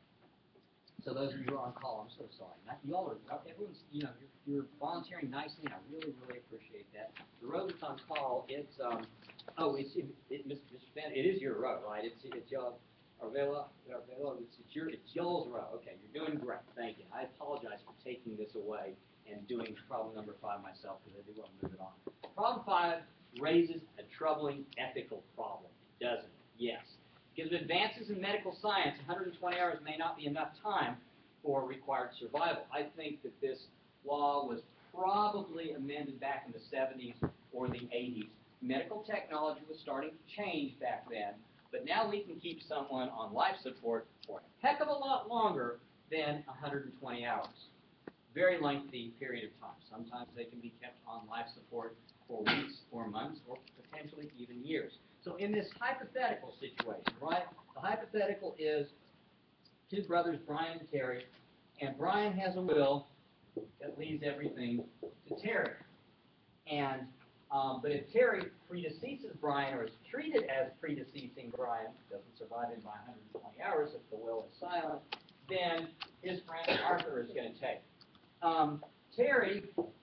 so those of you who are on call, I'm so sorry. Not, you all are, everyone's, you know, you're, you're volunteering nicely, and I really, really appreciate that. The row that's on call, it's, um, oh, it's, it, it, Mister Span, it is your row, right? It's, it's y'all, Arvela, Arvela, it's, it's your, it's y'all's row. Okay, you're doing great. Thank you. I apologize for taking this away and doing problem number five myself because I do want to move it on. Problem five raises a troubling ethical problem, doesn't it? Yes. Because with advances in medical science, one hundred twenty hours may not be enough time for required survival. I think that this law was probably amended back in the seventies or the eighties. Medical technology was starting to change back then, but now we can keep someone on life support for a heck of a lot longer than one hundred twenty hours. Very lengthy period of time. Sometimes they can be kept on life support for weeks or months or potentially even years. So in this hypothetical situation, right, the hypothetical is two brothers, Brian and Terry, and Brian has a will that leaves everything to Terry. And, um, but if Terry predeceases Brian or is treated as predeceasing Brian, doesn't survive him by one hundred twenty hours if the will is silent, then his friend Arthur is going to take. Um, Terry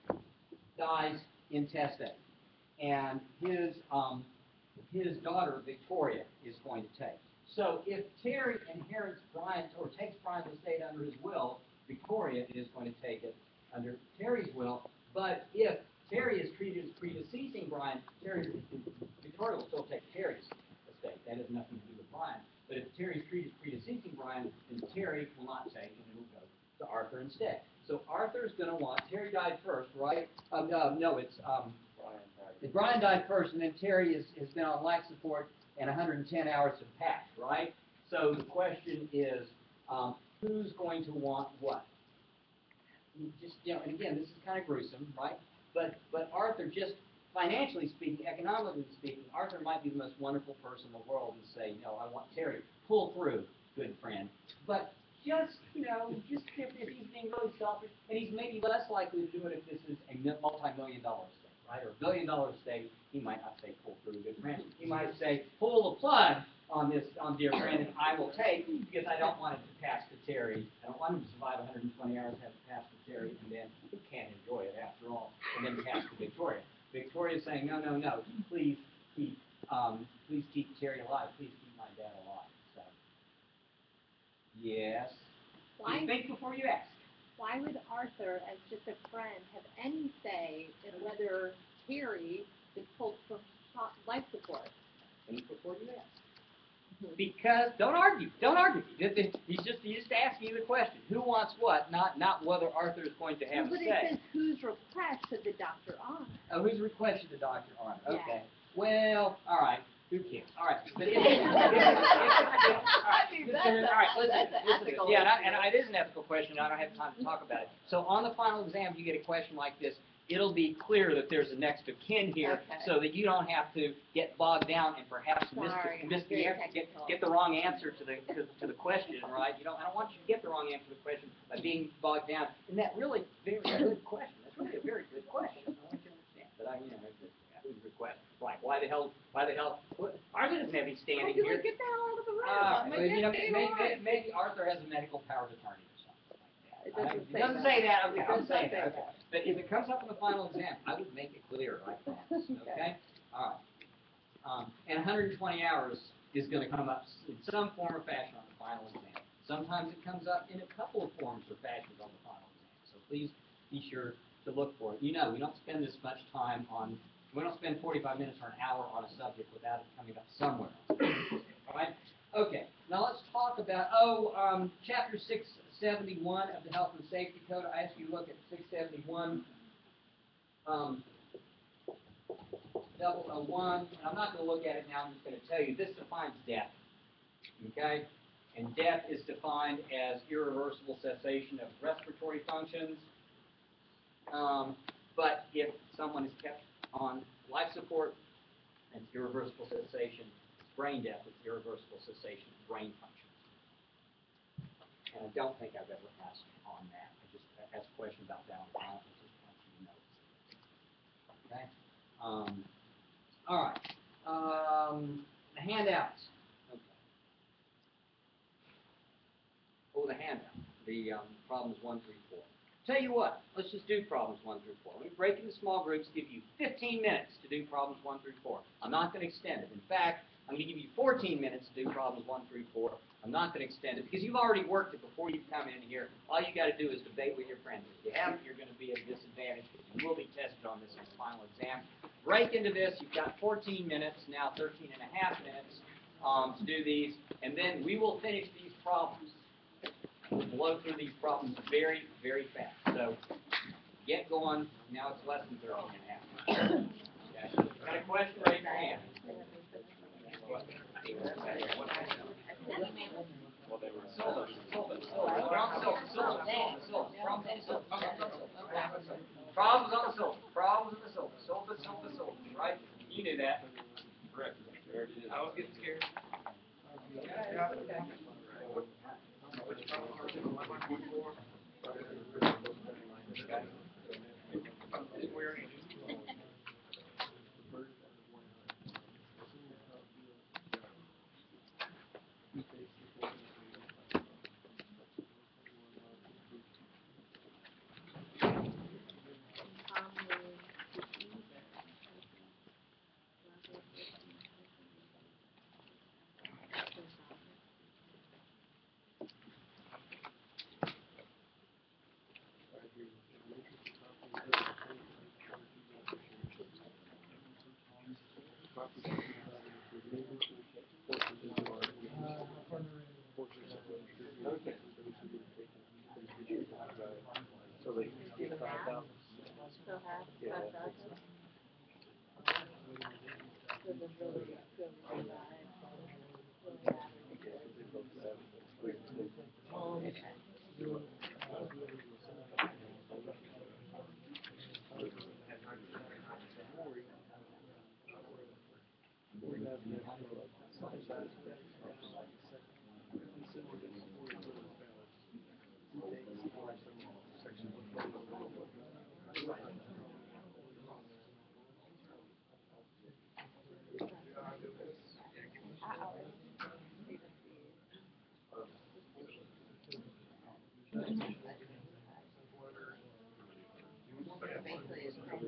dies intestate, and his um, his daughter Victoria is going to take. So if Terry inherits Brian or takes Brian's estate under his will, Victoria is going to take it under Terry's will. But if Terry is treated as predeceasing Brian, Terry, Victoria will still take Terry's estate. That has nothing to do with Brian. But if Terry is treated as predeceasing Brian, then Terry will not take, and it will go to Arthur instead. So Arthur is going to want, Terry died first, right? Um, no, no, it's um, Brian died. Brian died first, and then Terry is, has been on life support, and one hundred ten hours have passed, right? So the question is, um, who's going to want what? You just, you know, and again, this is kind of gruesome, right? But but Arthur, just financially speaking, economically speaking, Arthur might be the most wonderful person in the world and say, no, I want Terry. Pull through, good friend. But just, you know, just if, if he's being really selfish, and he's maybe less likely to do it if this is a multi-million dollar estate, right, or a billion dollar estate, he might not say pull through Deer Brandon. He might say pull the plug on this, on Deer Brandon, I will take, because I don't want it to pass to Terry. I don't want him to survive one hundred twenty hours, have it pass to Terry, and then he can't enjoy it after all, and then pass to Victoria. Victoria's saying, no, no, no, please keep, um, please keep Terry alive, please keep my dad alive, so. Yes. Why, You think before you ask. why would Arthur, as just a friend, have any say in whether Terry is pulled from so- life support? Think before you ask. Because, don't argue, don't argue. This is- He's just, he's just asking you the question, who wants what, not, not whether Arthur is going to have a But it say. says whose request should the doctor honor? Oh, who's requested the doctor on? Yeah. Okay. Well, all right, who cares? All right. But if, if, if, if, if, all right, I mean, listen, that's a- all right, listen, that's an listen to this. ethical Yeah, and, I, issue. and I- it is an ethical question. I don't have time to talk about it. So on the final exam, you get a question like this. It'll be clear that there's a next of kin here, Okay. so that you don't have to get bogged down and perhaps miss Sorry, the, I'm miss the very answer, get, technical. get the wrong answer to the to, to the question, right? You don't. I don't want you to get the wrong answer to the question by being bogged down in that really very good question. That's really a very good question. I want you to understand. But I, you know, it's just, yeah, who's request? Like, why the hell? Why the hell? What, Arthur doesn't have any standing Well, here. get the hell out of the room. Uh, I'm well, like, you know, "Get maybe, the maybe, hell maybe Arthur has a medical power of attorney or something like that. It I- doesn't say It doesn't that. say that, okay, It I'm does saying not say that, okay. But if it comes up in the final exam, I would make it clear, I promise, okay? All right. Um, and one hundred twenty hours is gonna come up in some form or fashion on the final exam. Sometimes it comes up in a couple of forms or fashions on the final exam, so please be sure to look for it. You know, we don't spend this much time on, we don't spend forty-five minutes or an hour on a subject without it coming up somewhere. All right? Okay, now let's talk about, oh, um, chapter six seventy-one of the Health and Safety Code. I asked you to look at six seventy-one, um, double oh one, and I'm not gonna look at it now, I'm just gonna tell you, this defines death, okay? And death is defined as irreversible cessation of respiratory functions. Um, but if someone is kept on life support, it's irreversible cessation. Brain death is irreversible cessation of brain functions. And I don't think I've ever asked on that. I just asked a question about that on the final. I just want you to know. Okay? Um, all right. Um, the handouts. Okay. Oh, the handout. The um, problems one through four. Tell you what, let's just do problems one through four. Let me break into small groups, give you fifteen minutes to do problems one through four. I'm not going to extend it. In fact, I'm going to give you fourteen minutes to do problems one through four. I'm not going to extend it because you've already worked it before you come in here. All you got to do is debate with your friends. If you haven't, you're going to be at a disadvantage and will be tested on this in the final exam. Break into this. You've got fourteen minutes, now thirteen and a half minutes um, to do these, and then we will finish these problems. We'll blow through these problems very, very fast. So get going. Now it's less than thirteen and a half minutes. Okay. Got a question? Raise your hand. Silver, silver, silver. From silver, silver, silver, silver. From silver, silver. Problems on the silver. Problems on the silver. Silver, silver, silver. Right? You knew that. Correct. I was getting scared.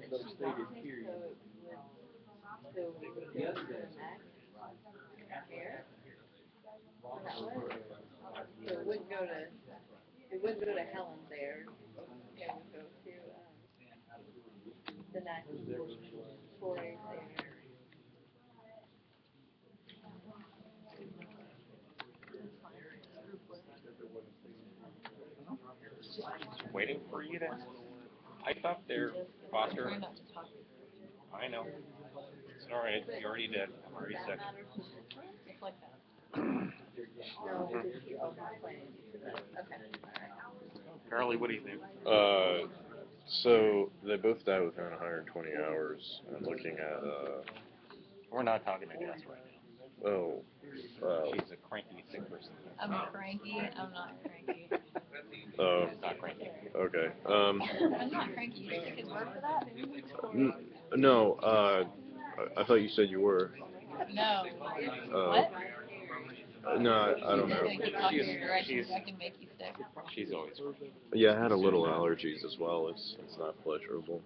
that she wanted, so it would, so it would go to the next here. How that work? So it wouldn't go to, it wouldn't go to Helen there. It would go to, um, the next four A's there. Waiting for you to pipe up there, Foster. Try not to talk. I know. It's all right. You already did. I'm already sick. Just like that. No, because she owns my plane. Okay, Carly, what do you think? Uh, so they both die within one hundred twenty hours. I'm looking at, uh, We're not talking to Jess right now. oh, uh, She's a cranky sick person. I'm cranky. I'm not cranky. oh, She's not cranky. okay. Um, I'm not cranky. You take his word for that? n- no, uh, I, I thought you said you were. No. Uh, What? no, I, I don't know. Gonna keep talking in She's- your direction. she's- I can make you sick. She's always. Yeah, I had a little allergies as well. It's it's not pleasurable.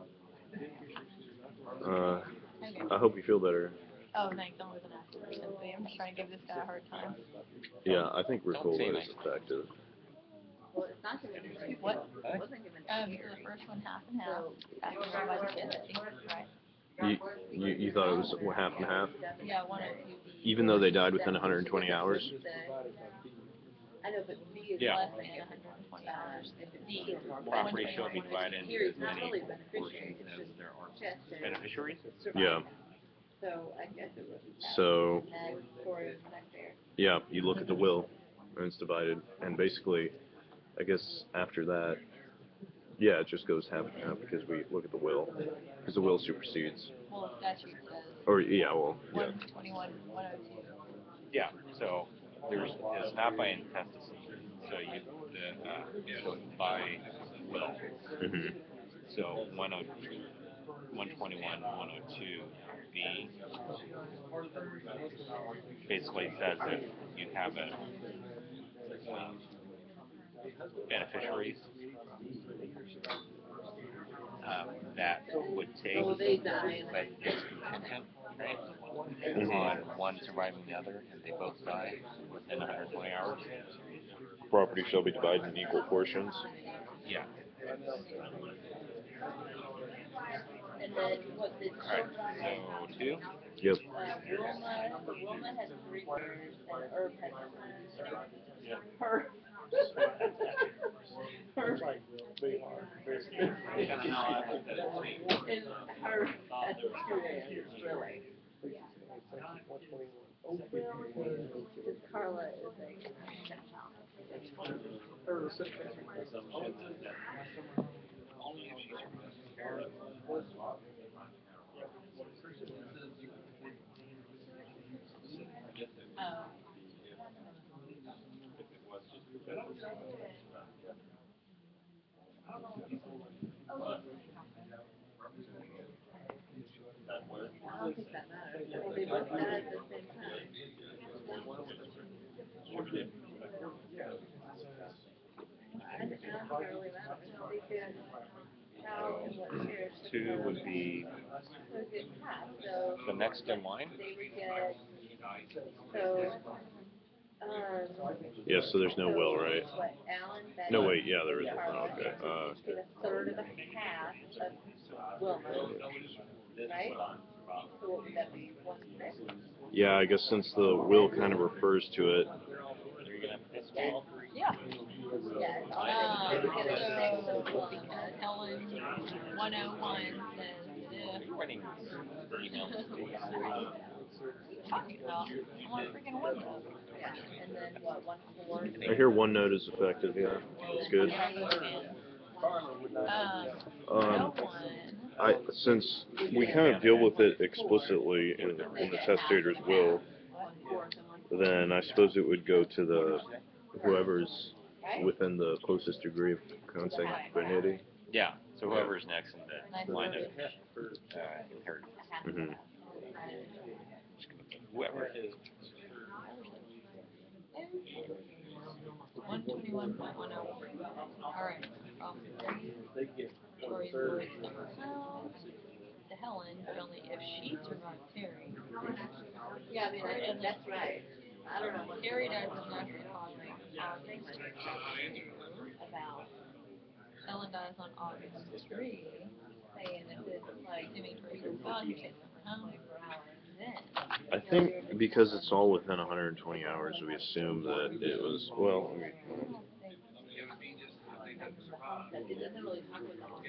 Uh, Okay. I hope you feel better. Oh, thanks. I'm with an active sympathy. I'm just trying to give this guy a hard time. Yeah, I think Don't say Ricola nice is effective. well, it's not gonna be. What? It wasn't given to Um, here. so the first one half and half. After all by the kids, I think that's right. You, you you thought it was what, half and half, Yeah, one oh two B. even though they died within one hundred twenty hours. I know, but B is Yeah. less Less than than one hundred twenty hours. D. D. Property shall be divided into Here, as it's not many really portions beneficiary, it's as just there are chest and beneficiaries. Yeah. So I guess it was. So And then for the next there. yeah, you look at the will, and it's divided, and basically, I guess after that, yeah, it just goes half and half because we look at the will, because the will supersedes. Well, the statute says Or yeah, well, yeah. one twenty-one, one oh two. Yeah. So there's it's not by intestacy. So you the uh, so it's by will. hmm So one oh two, one twenty-one, one oh two B basically says if you have a beneficiaries um, that would take, Oh, they die. but it's contingent, right, Mhm. on one surviving the other, and they both die within one hundred twenty hours. Property shall be divided in equal portions. Yeah. And then what the All right. So two. Yep. uh, Wilma, Wilma had three birds and Herb had two. Herb. Herb. And Herb had two names, really. Because Carla is a stepchild. Oh. I don't think that matters. Well, they both died at the same time. I don't think it really matters. They could, how and what shares. Two would be So it gets half, so the next in line. they would get, so, um. Yeah, so there's no will, right? What, Alan, Betty? No, wait, yeah, there is. Carla, Okay. Uh, Get a third of a half of Wilma, right? So what would that be, one sixth? yeah, I guess since the will kind of refers to it. Yeah. Yeah, it's all, Um, they would get a sixth so of Wilma. because Helen one oh one says if You're running emails. talking about I want a freaking window. Yeah, and then what, one fourth? I hear one note is effective. Yeah, it's good. Um, Um, no one. I since we kind of deal with it explicitly in, in the testator's will, One fourth and one. then I suppose it would go to the whoever's within the closest degree of consanguinity. Yeah. So whoever's next in the line of uh, inheritance, hmm whoever. one twenty-one point one oh. Alright. Um, Tori's voice number, well, to Helen, but only if she survived Terry. Yeah, I mean, I think that's right. I don't know what. Terry dies of natural causes August two, about Helen dies on August three, saying if it's like, assuming Tori survived, he takes her home for hours, then. I think because it's all within one hundred twenty hours, we assume that it was, well, I mean, It doesn't really talk about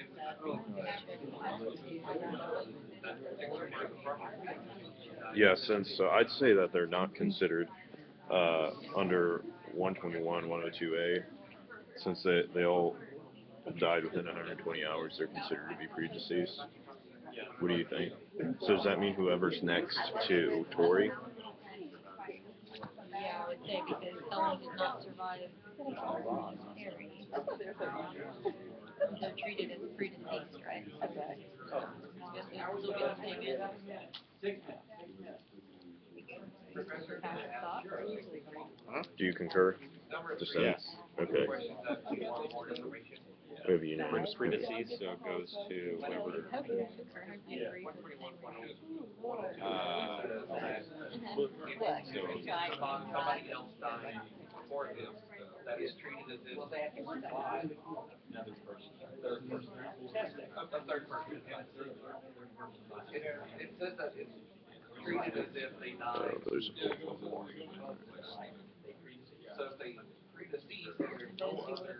that. yeah, since uh, I'd say that they're not considered uh, under one twenty-one, one oh two A, since they, they all died within one hundred twenty hours, they're considered to be predeceased. What do you think? So does that mean whoever's next to Tori? Yeah, I would say because Helen did not survive Terry. They're treated as predeceased, right? Okay. Guess we still get the same answer. Pass thought? Do you concur? Just that? Yes. Okay. We have unanimous. Predeceased, so it goes to whoever. How do you concur? How do you agree with the same way? Uh, What? so Somebody else died before him, that is treated as if they have to survive another person, third person. A third person, yeah, third person. It, it says that it's treated as if they Uh, died. there's one more. So if they predeceased, there's no other,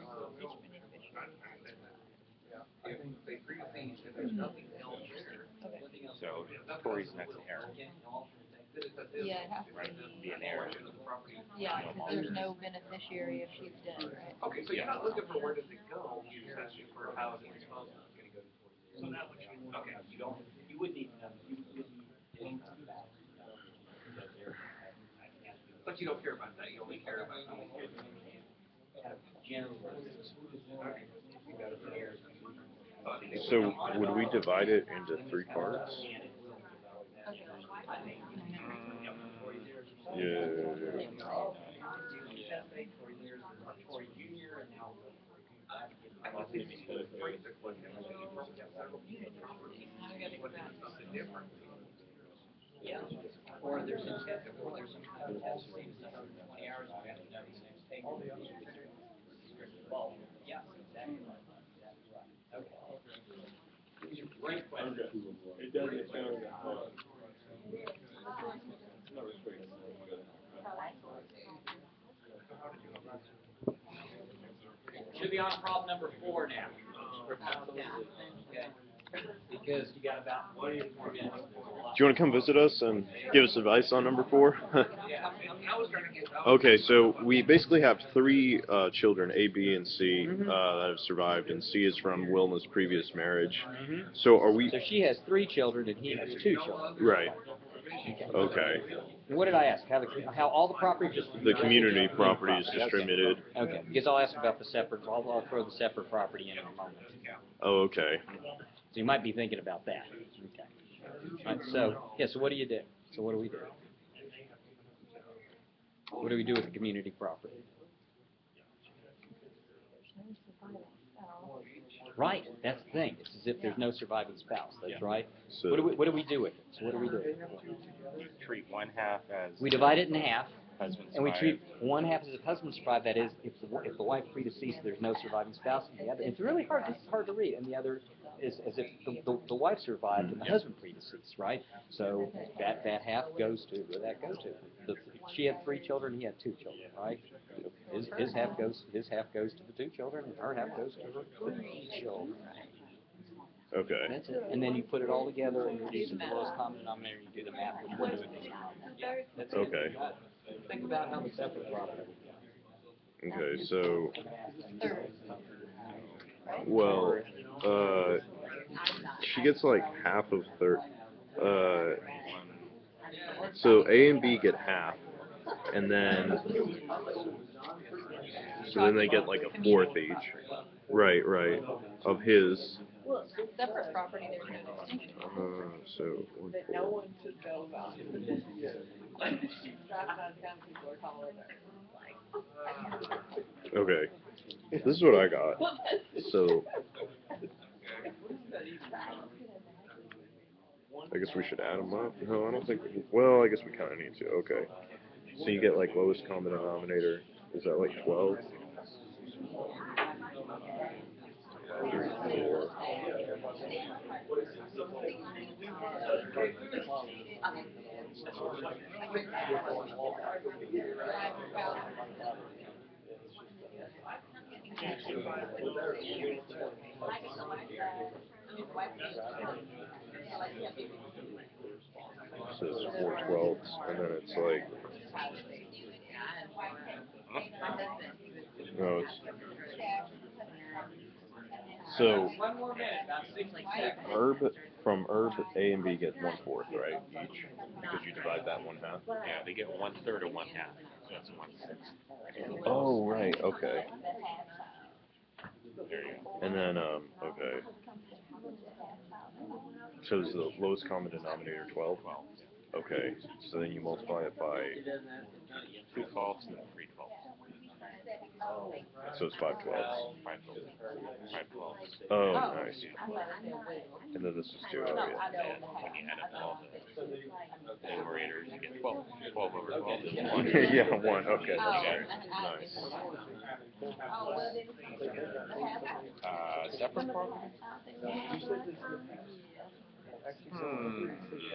if they predeceased, and there's nothing else there. so Tori's next to Aaron. Yeah, it has to Be an Aaron. Yeah, because there's no beneficiary if she's dead, right? Okay, so you're not looking for where does it go, you're searching for how is it disposed of, it's gonna go to towards the. So not what you, okay, you don't, you wouldn't even know, you wouldn't even. But you don't care about that, you only care about how it's generally. So would we divide it into three parts? Yeah. Yeah, or there's some, or there's some kind of test, say it's one hundred twenty hours, we have to know these things take. Well, yeah, exactly right, exactly right, okay. These are great questions. It doesn't sound that hard. Should be on problem number four now. Okay. Because you got about one to four minutes. Do you want to come visit us and give us advice on number four? Yeah, I was trying to get. Okay, so we basically have three uh, children, A, B, and C, uh, that have survived, and C is from Wilma's previous marriage. So are we? So she has three children and he has two children. Right. Okay. What did I ask? How the, how all the property just. The community property is distributed. Okay, because I'll ask about the separate, I'll, I'll throw the separate property in in a moment. Oh, okay. So you might be thinking about that. Okay. All right, so, yeah, so what do you do? So what do we do? What do we do with the community property? Right, that's the thing. It's as if there's no surviving spouse. That's Yeah. right. So What do we, what do we do with it? So what do we do? Treat one half as We divide it in half. husband's And we wife. treat one half as a husband survived, that is, if the, if the wife predeceased, there's no surviving spouse, and the other, it's really hard, this is hard to read, and the other is as if the, the, the wife survived and the husband predeceased, right? So that, that half goes to, where that goes to? The, she had three children, he had two children, right? His, his half goes, his half goes to the two children, and her half goes to her three children. Okay. That's it, and then you put it all together and reduce it to the lowest common denominator, and you do the math, which we're doing this. That's it. Okay. Think about how the separate property. Okay, so, well, uh, she gets like half of third, uh, so A and B get half, and then, so then they get like a fourth each. Right, right, of his. Well, separate property, there's no distinction. Uh, so, one, That no four. one should know about. Drive around town, people are calling her, like. Okay, this is what I got. So, I guess we should add them up. No, I don't think. We, well, I guess we kind of need to. Okay. So you get like lowest common denominator. Is that like twelve? Four. So it's four twelves, and then it's like. No, it's. So. One more minute, about sixty seconds. Herb from herb A and B get one fourth, right? Each, because you divide that one half. Yeah, they get one third or one half, so it's one sixth. Oh right, okay. There you go. And then um, okay. So is the lowest common denominator twelve? Twelve. Okay. So then you multiply it by. Two twelves and three twelves. So it's five twelves. Five twelves. Five twelves. Oh, nice. And then this is two. Oh yeah. And when you add up all the numerators, you get twelve. Twelve over twelve is one. Yeah, one. Okay, that's right. Nice. Uh, separate problem? Hmm.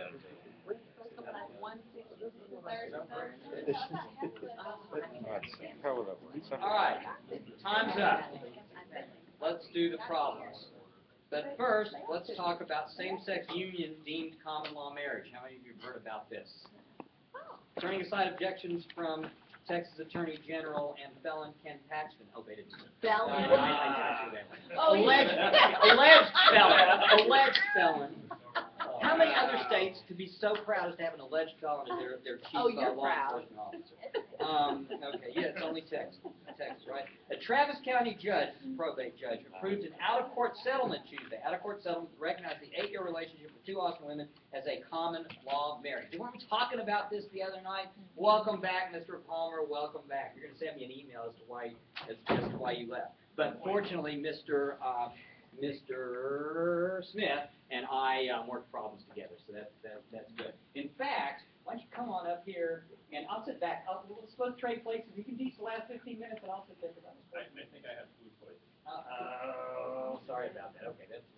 Let's see. How will that work? Separate. All right, time's up. Let's do the problems. But first, let's talk about same-sex union deemed common law marriage. How many of you have heard about this? Turning aside objections from Texas Attorney General and felon Ken Paxton. Oh, they didn't. Felon. Uh, I- I- I- Oh, yeah. alleged, alleged felon. Alleged felon. How many other states could be so proud as to have an alleged felon as their, their chief Oh, you're uh, law proud. enforcement officer? Um, okay, yeah, it's only Texas, Texas, right? A Travis County judge, this is a probate judge, approved an out-of-court settlement Tuesday. Out-of-court settlement recognized the eight-year relationship with two Austin women as a common law marriage. Weren't we talking about this the other night? Welcome back, Mister Palmer. Welcome back. You're going to send me an email as to why, as, as to why you left. But fortunately, Mister Uh, Mister Smith and I um, work problems together, so that's that, that's good. In fact, why don't you come on up here and I'll sit back. I'll, let's let's trade places. You can teach the last fifteen minutes, and I'll sit there. I, I think I have food poisoning. Uh, oh, sorry about that. Okay, that's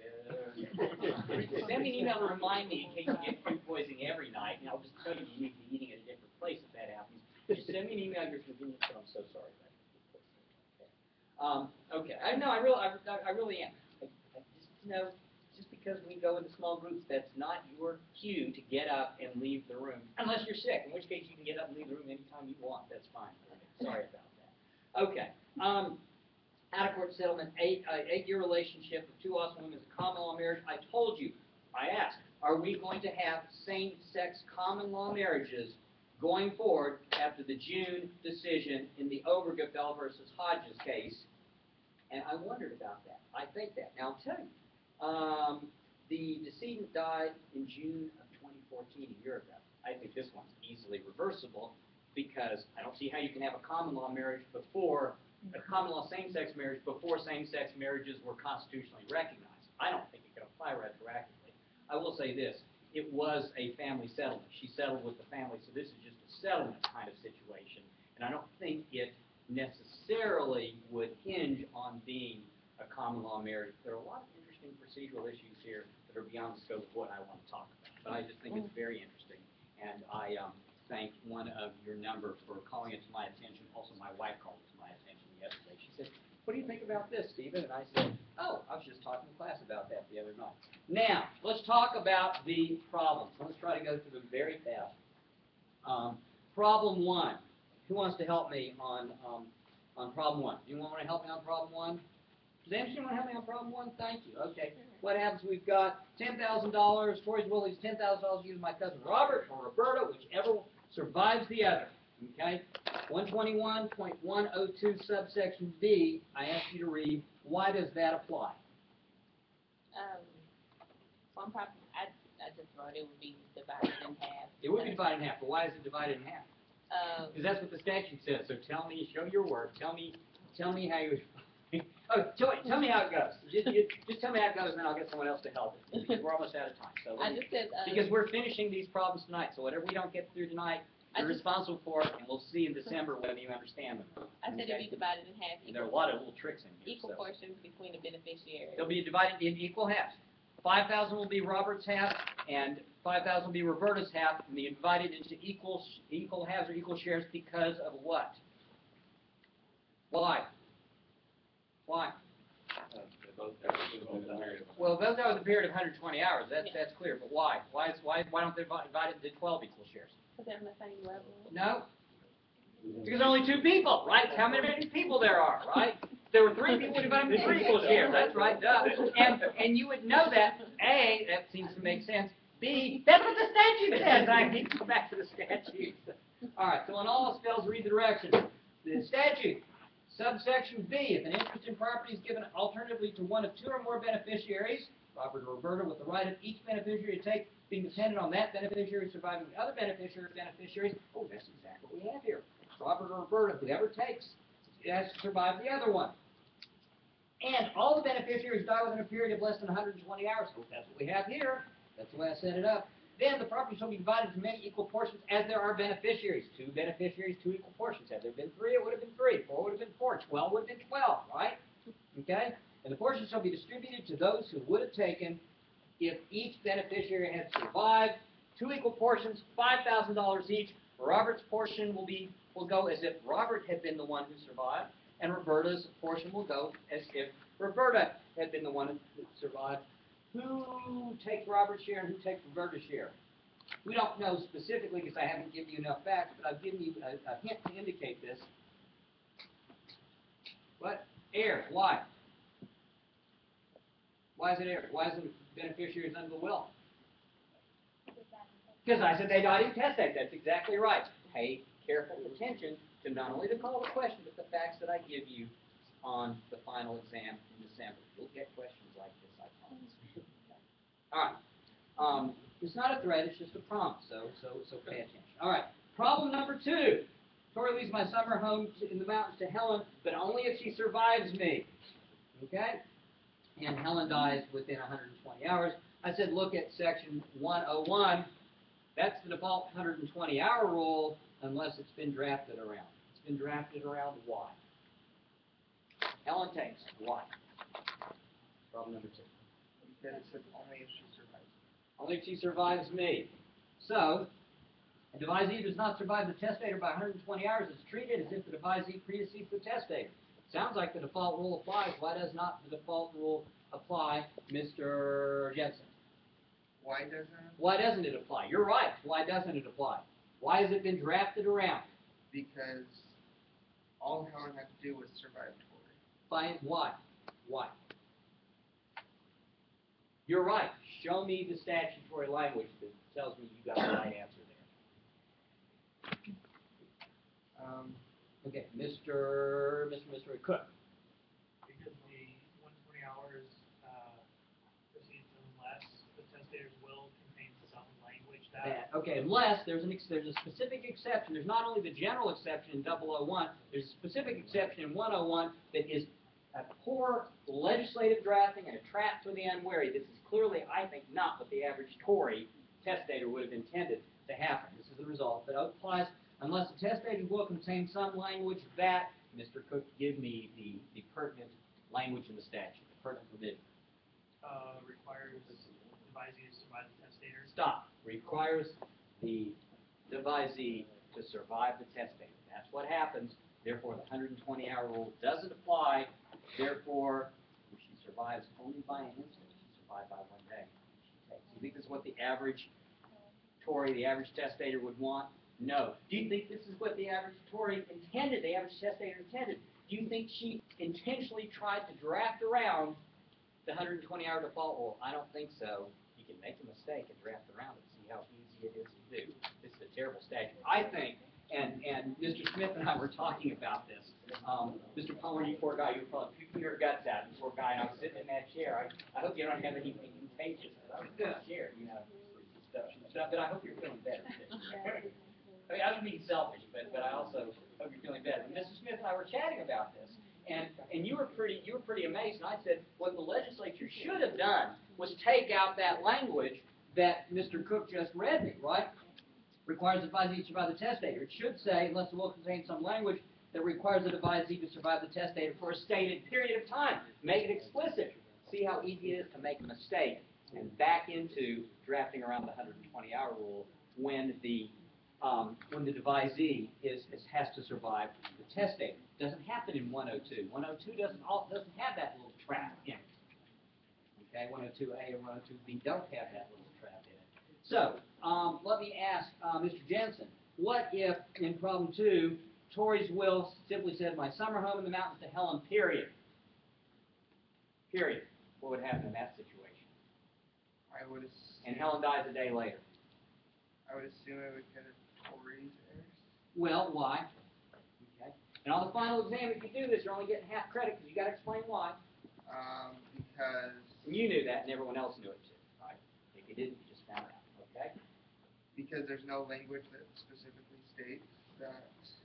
uh, send me an email to remind me in case you get food poisoning every night, and I'll just tell you you need to be eating at a different place if that happens. Just send me an email at your convenience, but I'm so sorry about that. Um, okay, I know I really I, I really am. I, I just you know. Just because we go into small groups, that's not your cue to get up and leave the room, unless you're sick, in which case you can get up and leave the room anytime you want. That's fine. Sorry about that. Okay. Um, out-of-court settlement, eight, uh, eight-year relationship with two awesome women is a common law marriage. I told you, I asked, are we going to have same-sex common law marriages going forward after the June decision in the Obergefell versus Hodges case? And I wondered about that. I think that. Now, I'll tell you. Um, the decedent died in June of twenty fourteen, a year ago. I think this one's easily reversible because I don't see how you can have a common law marriage before, a common law same-sex marriage before same-sex marriages were constitutionally recognized. I don't think it can apply retroactively. I will say this, it was a family settlement. She settled with the family, so this is just a settlement kind of situation. And I don't think it necessarily would hinge on being a common law marriage. There are a lot of interesting procedural issues here that are beyond the scope of what I want to talk about. But I just think it's very interesting. And I um, thank one of your number for calling it to my attention. Also, my wife called it to my attention yesterday. She said, what do you think about this, Stephen? And I said, oh, I was just talking to class about that the other night. Now, let's talk about the problems. Let's try to go through them very fast. Um, problem one. Who wants to help me on, um, on problem one? Do you want to help me on problem one? Does anyone want to help me on problem one? Thank you. Okay. What happens? We've got ten thousand dollars. Tori's Willie's ten thousand dollars using my cousin Robert or Roberta, whichever survives the other. Okay? one twenty-one point one oh two subsection B, I ask you to read. Why does that apply? Um, one property, I, I just wrote it would be divided in half. It would be divided in half, but why is it divided in half? Um, Because that's what the statute says. So tell me, show your work. Tell me, tell me how you. Oh, tell, me- tell me how it goes. Just, you- just tell me how it goes, and then I'll get someone else to help it, because we're almost out of time, so. I just said, uh. Because we're finishing these problems tonight, so whatever we don't get through tonight, I you're just- responsible for it, and we'll see in December whether you understand them. I said it'd be divided in half. And there are a lot of little tricks in here, Equal so. portions between the beneficiaries. They'll be divided in equal halves. Five thousand will be Robert's half, and five thousand will be Roberta's half, and they're divided into equal, sh- equal halves or equal shares because of what? Why? Why? Well, those are the period of one hundred twenty hours, that's, Yeah. that's clear, but why? Why is, why, why don't they divide divide it into twelve equal shares? Because they're on the same level. No? Because only two people, right? How many, many people there are, right? If there were three people, divided into three equal shares, that's right, duh. And, and you would know that, A, that seems to make sense, B, that's what the statute says, I need to go back to the statute. All right, so on all else fails, read the directions. The statute, subsection B, if an interest in property is given alternatively to one of two or more beneficiaries, Robert or Roberta, with the right of each beneficiary to take being dependent on that beneficiary surviving the other beneficiary beneficiaries, oh, that's exactly what we have here. Robert or Roberta, whoever takes, has to survive the other one. And all the beneficiaries die within a period of less than one hundred twenty hours. So that's what we have here. That's the way I set it up. Then the property shall be divided into many equal portions as there are beneficiaries. Two beneficiaries, two equal portions. Had there been three, it would have been three. Four would have been four. Twelve would have been twelve, right? Okay? And the portions shall be distributed to those who would have taken if each beneficiary had survived. Two equal portions, five thousand dollars each. Robert's portion will be will go as if Robert had been the one who survived, and Roberta's portion will go as if Roberta had been the one who survived. Who takes Robert's share and who takes Roberta's share? We don't know specifically because I haven't given you enough facts, but I've given you a, a hint to indicate this. What? Heirs. Why? Why is it heirs? Why isn't beneficiaries under the will? Because I said they died in testate. That's exactly right. Pay careful attention to not only the call to question, but the facts that I give you on the final exam in December. You'll get questions like this, I promise. All right. Um, it's not a threat, it's just a prompt, so so so pay attention. All right. Problem number two. Tori leaves my summer home to, in the mountains to Helen, but only if she survives me. Okay? And Helen dies within one hundred twenty hours. I said look at section one oh one. That's the default one hundred twenty hour rule unless it's been drafted around. It's been drafted around why? Helen takes why? Problem number two. Because it says only if she survives. Only if she survives me. So, a devisee does not survive the testator by one hundred twenty hours is treated as if the devisee precedes the testator. Sounds like the default rule applies. Why does not the default rule apply, Mister Jensen? Why doesn't it? Why doesn't it apply? You're right. Why doesn't it apply? Why has it been drafted around? Because all Helen had to do was survive Tori. Fine. Why? Why? You're right. Show me the statutory language that tells me you got the right answer there. Um, Okay, Mister Mister Mister Cook. Because the one hundred twenty hours, uh, proceeds unless the testator's will contains some language that. That, okay, unless there's an ex there's a specific exception. There's not only the general exception in double oh one, there's a specific exception in one oh one that is a poor legislative drafting and a trap for the unwary. This is clearly, I think, not what the average Tory testator would have intended to happen. This is the result that applies unless the testator's will contains some language that, Mister Cook, give me the, the pertinent language in the statute, the pertinent provision. Uh, requires devising to survive the testator. Stop. Requires the devisee to survive the testator. That's what happens. Therefore, the one hundred twenty hour rule doesn't apply. Therefore, if she survives only by an instant, she survived by one day. She takes. You think this is what the average Tory, the average testator would want? No. Do you think this is what the average Tory intended, the average testator intended? Do you think she intentionally tried to draft around the one hundred twenty hour default rule? I don't think so. You can make a mistake and draft around it and see how easy it is to do. This is a terrible statute. I think, and, and Mister Smith and I were talking about this. Um, Mister Palmer, you poor guy, you were probably puking your guts out, you poor guy, and I was sitting in that chair. I, I hope you don't have anything contagious. I was in that chair, you know, stuff, stuff, but I hope you're feeling better. I mean, I was being selfish, but, but I also hope you're feeling better. And Mister Smith and I were chatting about this, And, and you were pretty, you were pretty amazed, and I said, what the legislature should have done was take out that language that Mister Cook just read me, right? Requires the advisee to survive the testator. It should say, unless the will contains some language that requires the advisee to survive the testator for a stated period of time. Make it explicit. See how easy it is to make a mistake and back into drafting around the one hundred twenty hour rule when the um, when the devisee is, is has to survive the testator. Doesn't happen in one oh two. one oh two doesn't all, doesn't have that little trap in it. Okay, one oh two A and one oh two B don't have that little trap in it. So um, let me ask uh, Mister Jensen, what if in problem two, Tori's will simply said, "My summer home in the mountains to Helen." Period. Period. What would happen in that situation? I would assume, And Helen dies a day later. I would assume it would go to Tori's heirs. Well, why? Okay. And on the final exam, if you do this, you're only getting half credit because you got to explain why. Um, because And you knew that, and everyone else knew it too. Right? If you didn't, you just found out. Okay. because there's no language that specifically states that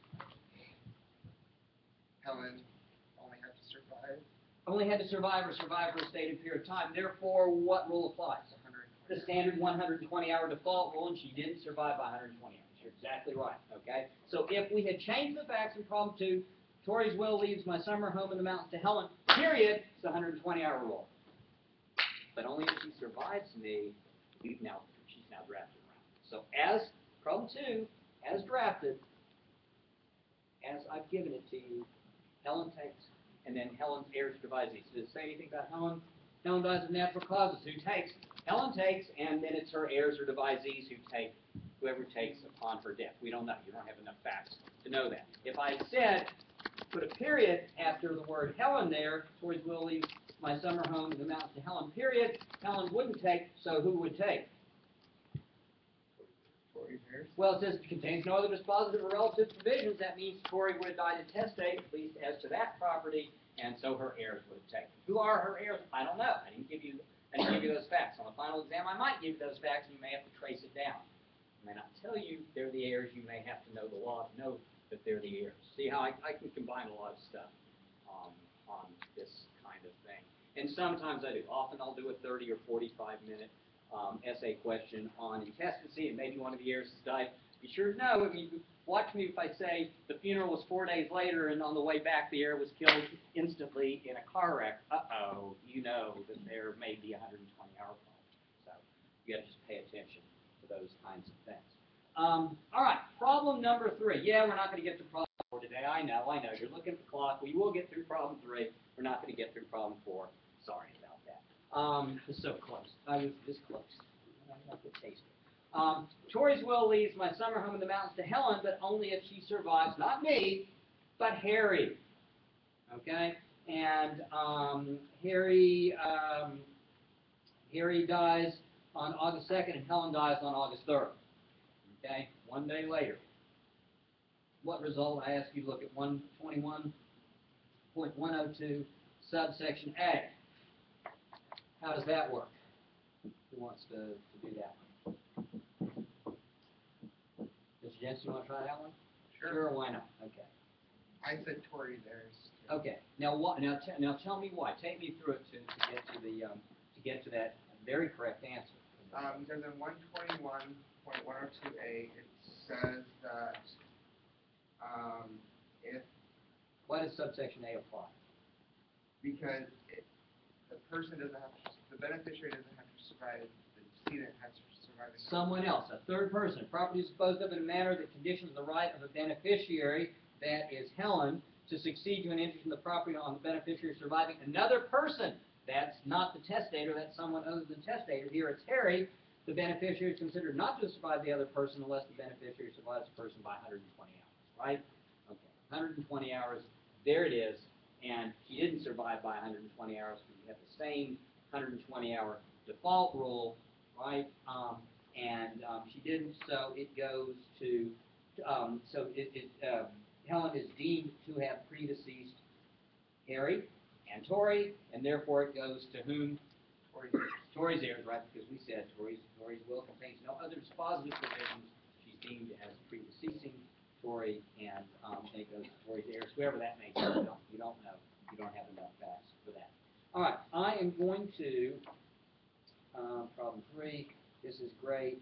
Helen only had to survive Only had to survive or survive for a stated period of time. Therefore, what rule applies? one hundred twenty. The standard one hundred twenty hour default rule, and she didn't survive by one hundred twenty hours. You're exactly right, okay? So if we had changed the facts in problem two, Tori's will leaves my summer home in the mountains to Helen, period, it's the one hundred twenty hour rule. But only if she survives me, we've now, she's now drafted around. So as problem two, as drafted, as I've given it to you, Helen takes, and then Helen's heirs devisees. Does it say anything about Helen? Helen dies of natural causes. Who takes? Helen takes, and then it's her heirs or devisees who take, whoever takes upon her death. We don't know. You don't have enough facts to know that. If I said, put a period after the word Helen there, Tori's will leaves my summer home in the mountains to Helen, period, Helen wouldn't take, so who would take? Tori's heirs. Well, it says it contains no other dispositive or relative provisions. That means Tori would have died intestate, at least as to that property, and so her heirs would have taken. Who are her heirs? I don't know. I didn't give you, I didn't give you those facts. On the final exam, I might give you those facts, and you may have to trace it down. I may not tell you they're the heirs. You may have to know the law to know that they're the heirs. See how I, I can combine a lot of stuff um, on this kind of thing. And sometimes I do. Often I'll do a thirty or forty-five minute um, essay question on intestacy, and maybe one of the heirs has died. Be sure to know. I mean, watch me if I say the funeral was four days later, and on the way back the heir was killed instantly in a car wreck. Uh-oh, you know that there may be a one hundred twenty hour problem. So you got to just pay attention to those kinds of things. Um, all right, problem number three. Yeah, we're not going to get to problem four today. I know, I know. You're looking at the clock. We will get through problem three. We're not going to get through problem four. Sorry about that. Um, it's so close. I was this close. I'm not good taste. Um, Tori's will leaves my summer home in the mountains to Helen, but only if she survives, not me, but Harry. Okay? And um, Harry, um, Harry dies on August second, and Helen dies on August third. Okay? One day later. What result? I ask you to look at one twenty-one point one oh two, subsection A. How does that work? Who wants to, to do that one? Mister Jensen, you want to try that one? Sure, why not? Okay. I said Tori's heirs. Okay. Now what? Now, t- now tell me why. Take me through it to, to get to the um, to get to that very correct answer. Um, because in one twenty-one point one oh two A, it says that, um, if, Why does subsection A apply? because it, the person doesn't have, to, the beneficiary doesn't have to survive, the decedent has to survive. the Someone else, a third person. Property is disposed of in a manner that conditions the right of a beneficiary, that is Helen, to succeed to an interest in the property on the beneficiary surviving another person. That's not the testator, that's someone other than testator. Here it's Harry. The beneficiary is considered not to survive the other person unless the beneficiary survives the person by one hundred twenty hours, right? Okay, one hundred twenty hours, there it is. And she didn't survive by one hundred twenty hours because we have the same one hundred twenty hour default rule, right? Um, and um, she didn't, so it goes to, um, so it, it uh, Helen is deemed to have predeceased Harry and Tori, and therefore it goes to whom? Tori's heirs. Tori's heirs, right? Because we said Tori's, Tori's will contains no other dispositive provisions. She's deemed as predeceasing Tori, and um, and it goes to Tori's heirs, whoever that may be. You don't, you don't don't know. You don't have enough facts for that. All right, I am going to, um, problem three, this is great.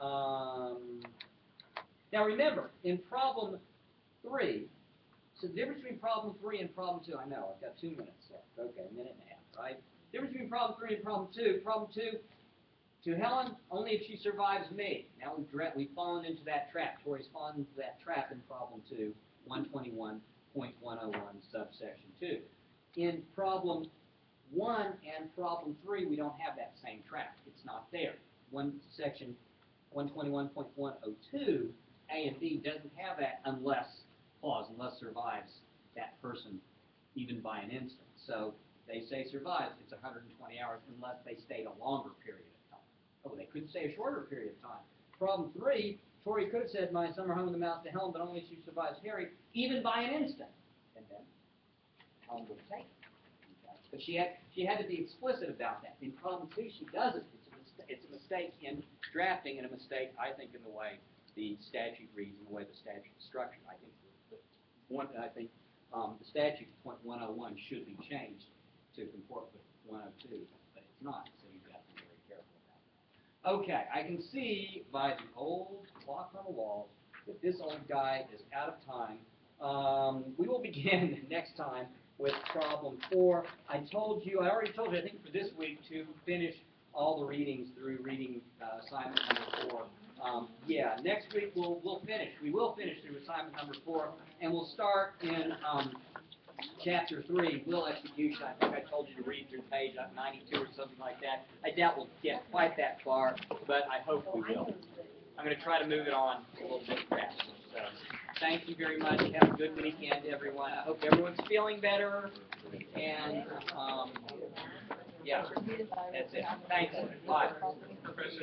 Um, now remember, in problem three, so the difference between problem three and problem two, I know, I've got two minutes left. Okay, a minute and a half, right? Difference between problem three and problem two. Problem two, to Helen, only if she survives me. Now we've, dra- we've fallen into that trap. Tori's fallen into that trap in problem two, one twenty-one point one oh one, subsection two. In problem one and problem three, we don't have that same trap. It's not there. One section one twenty-one point one oh two, A and B doesn't have that unless clause, unless survives that person even by an instant. So they say survives, it's one hundred twenty hours unless they stayed a longer period of time. Oh, they could stay a shorter period of time. Problem three, Tori could have said, my summer home in the mouse to Helen, but only if she survives Harry, even by an instant. And then Helen would take it. Okay. But she had, she had to be explicit about that. In problem two, she doesn't. It's a, mis- it's a mistake in drafting and a mistake, I think, in the way the statute reads and the way the statute is structured. I think the, the one, I think um, the statute point one oh one should be changed to comport with one oh two, but it's not, so you've got to be very careful about that. Okay, I can see by the old clock on the wall that this old guy is out of time. Um, we will begin next time with problem four. I told you, I already told you, I think for this week, to finish all the readings through reading uh, assignment number four. Um, yeah, next week we'll we'll finish. We will finish through assignment number four, and we'll start in um, chapter three, will execution. I think I told you to read through page ninety-two or something like that. I doubt we'll get quite that far, but I hope we will. I'm going to try to move it on a little bit faster. So, thank you very much. Have a good weekend, everyone. I hope everyone's feeling better. And um, yeah, that's it. Thanks. Bye. Professor,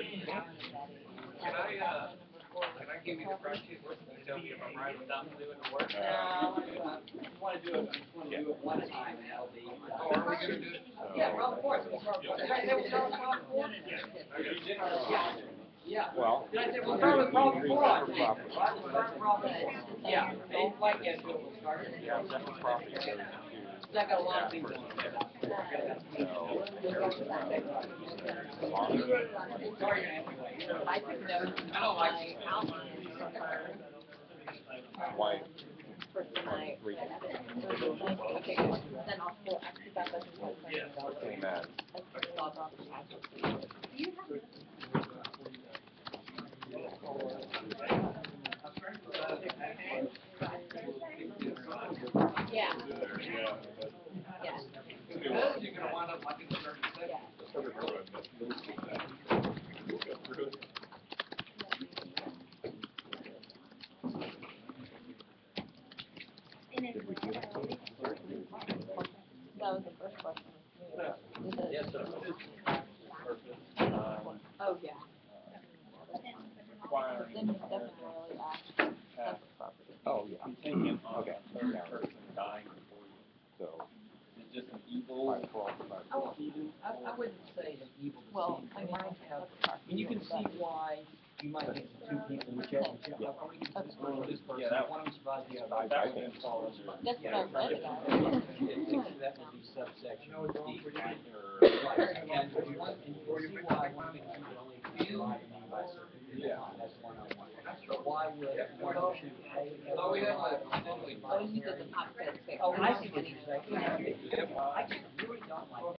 can I, uh, can I give you the front sheet and tell me if I'm right without doing the work? No, I just want to do it. I just want to do it one time, and that'll be. Oh, are we gonna do it? Yeah, problem four. Did I say we'll start with problem four? Yeah. Yeah. Well, Did I say we'll start with problem four? I think. Right, we'll start with problem four. Yeah. They like it. We'll start. yeah, that's property goes to. I got a lot of things on there. Sorry to answer that. I took notes I don't on like my outline for her, Why? for tonight. Okay, good. Then I'll still ask you about that. Saying that. Yeah. Yeah. Because you're gonna wind up like in thirty Yeah. That was the first question. Is it- Yes, sir. Oh, yeah. Then he's definitely asked separate property. Oh, yeah. I'm thinking, okay, yeah. Person dying before you. So. It's just an evil. Five, twelve, five, Oh, twelve. I, I wouldn't say an evil Well, deceit. I mean, might that's have, separate property. and you can see why you might get two people who check and check, I'm gonna give this person, this person, Yeah, that- one of them survives the other. I- I think so. That's what I read about. That would be subsection D, right? Or- Right, and one, and you can see why one thing would only survive me by a certain period of time, that's one oh one. But why would one oh two? Oh, we have a, totally. Oh, you did the podcast. Oh, I see what you're saying. I just really don't like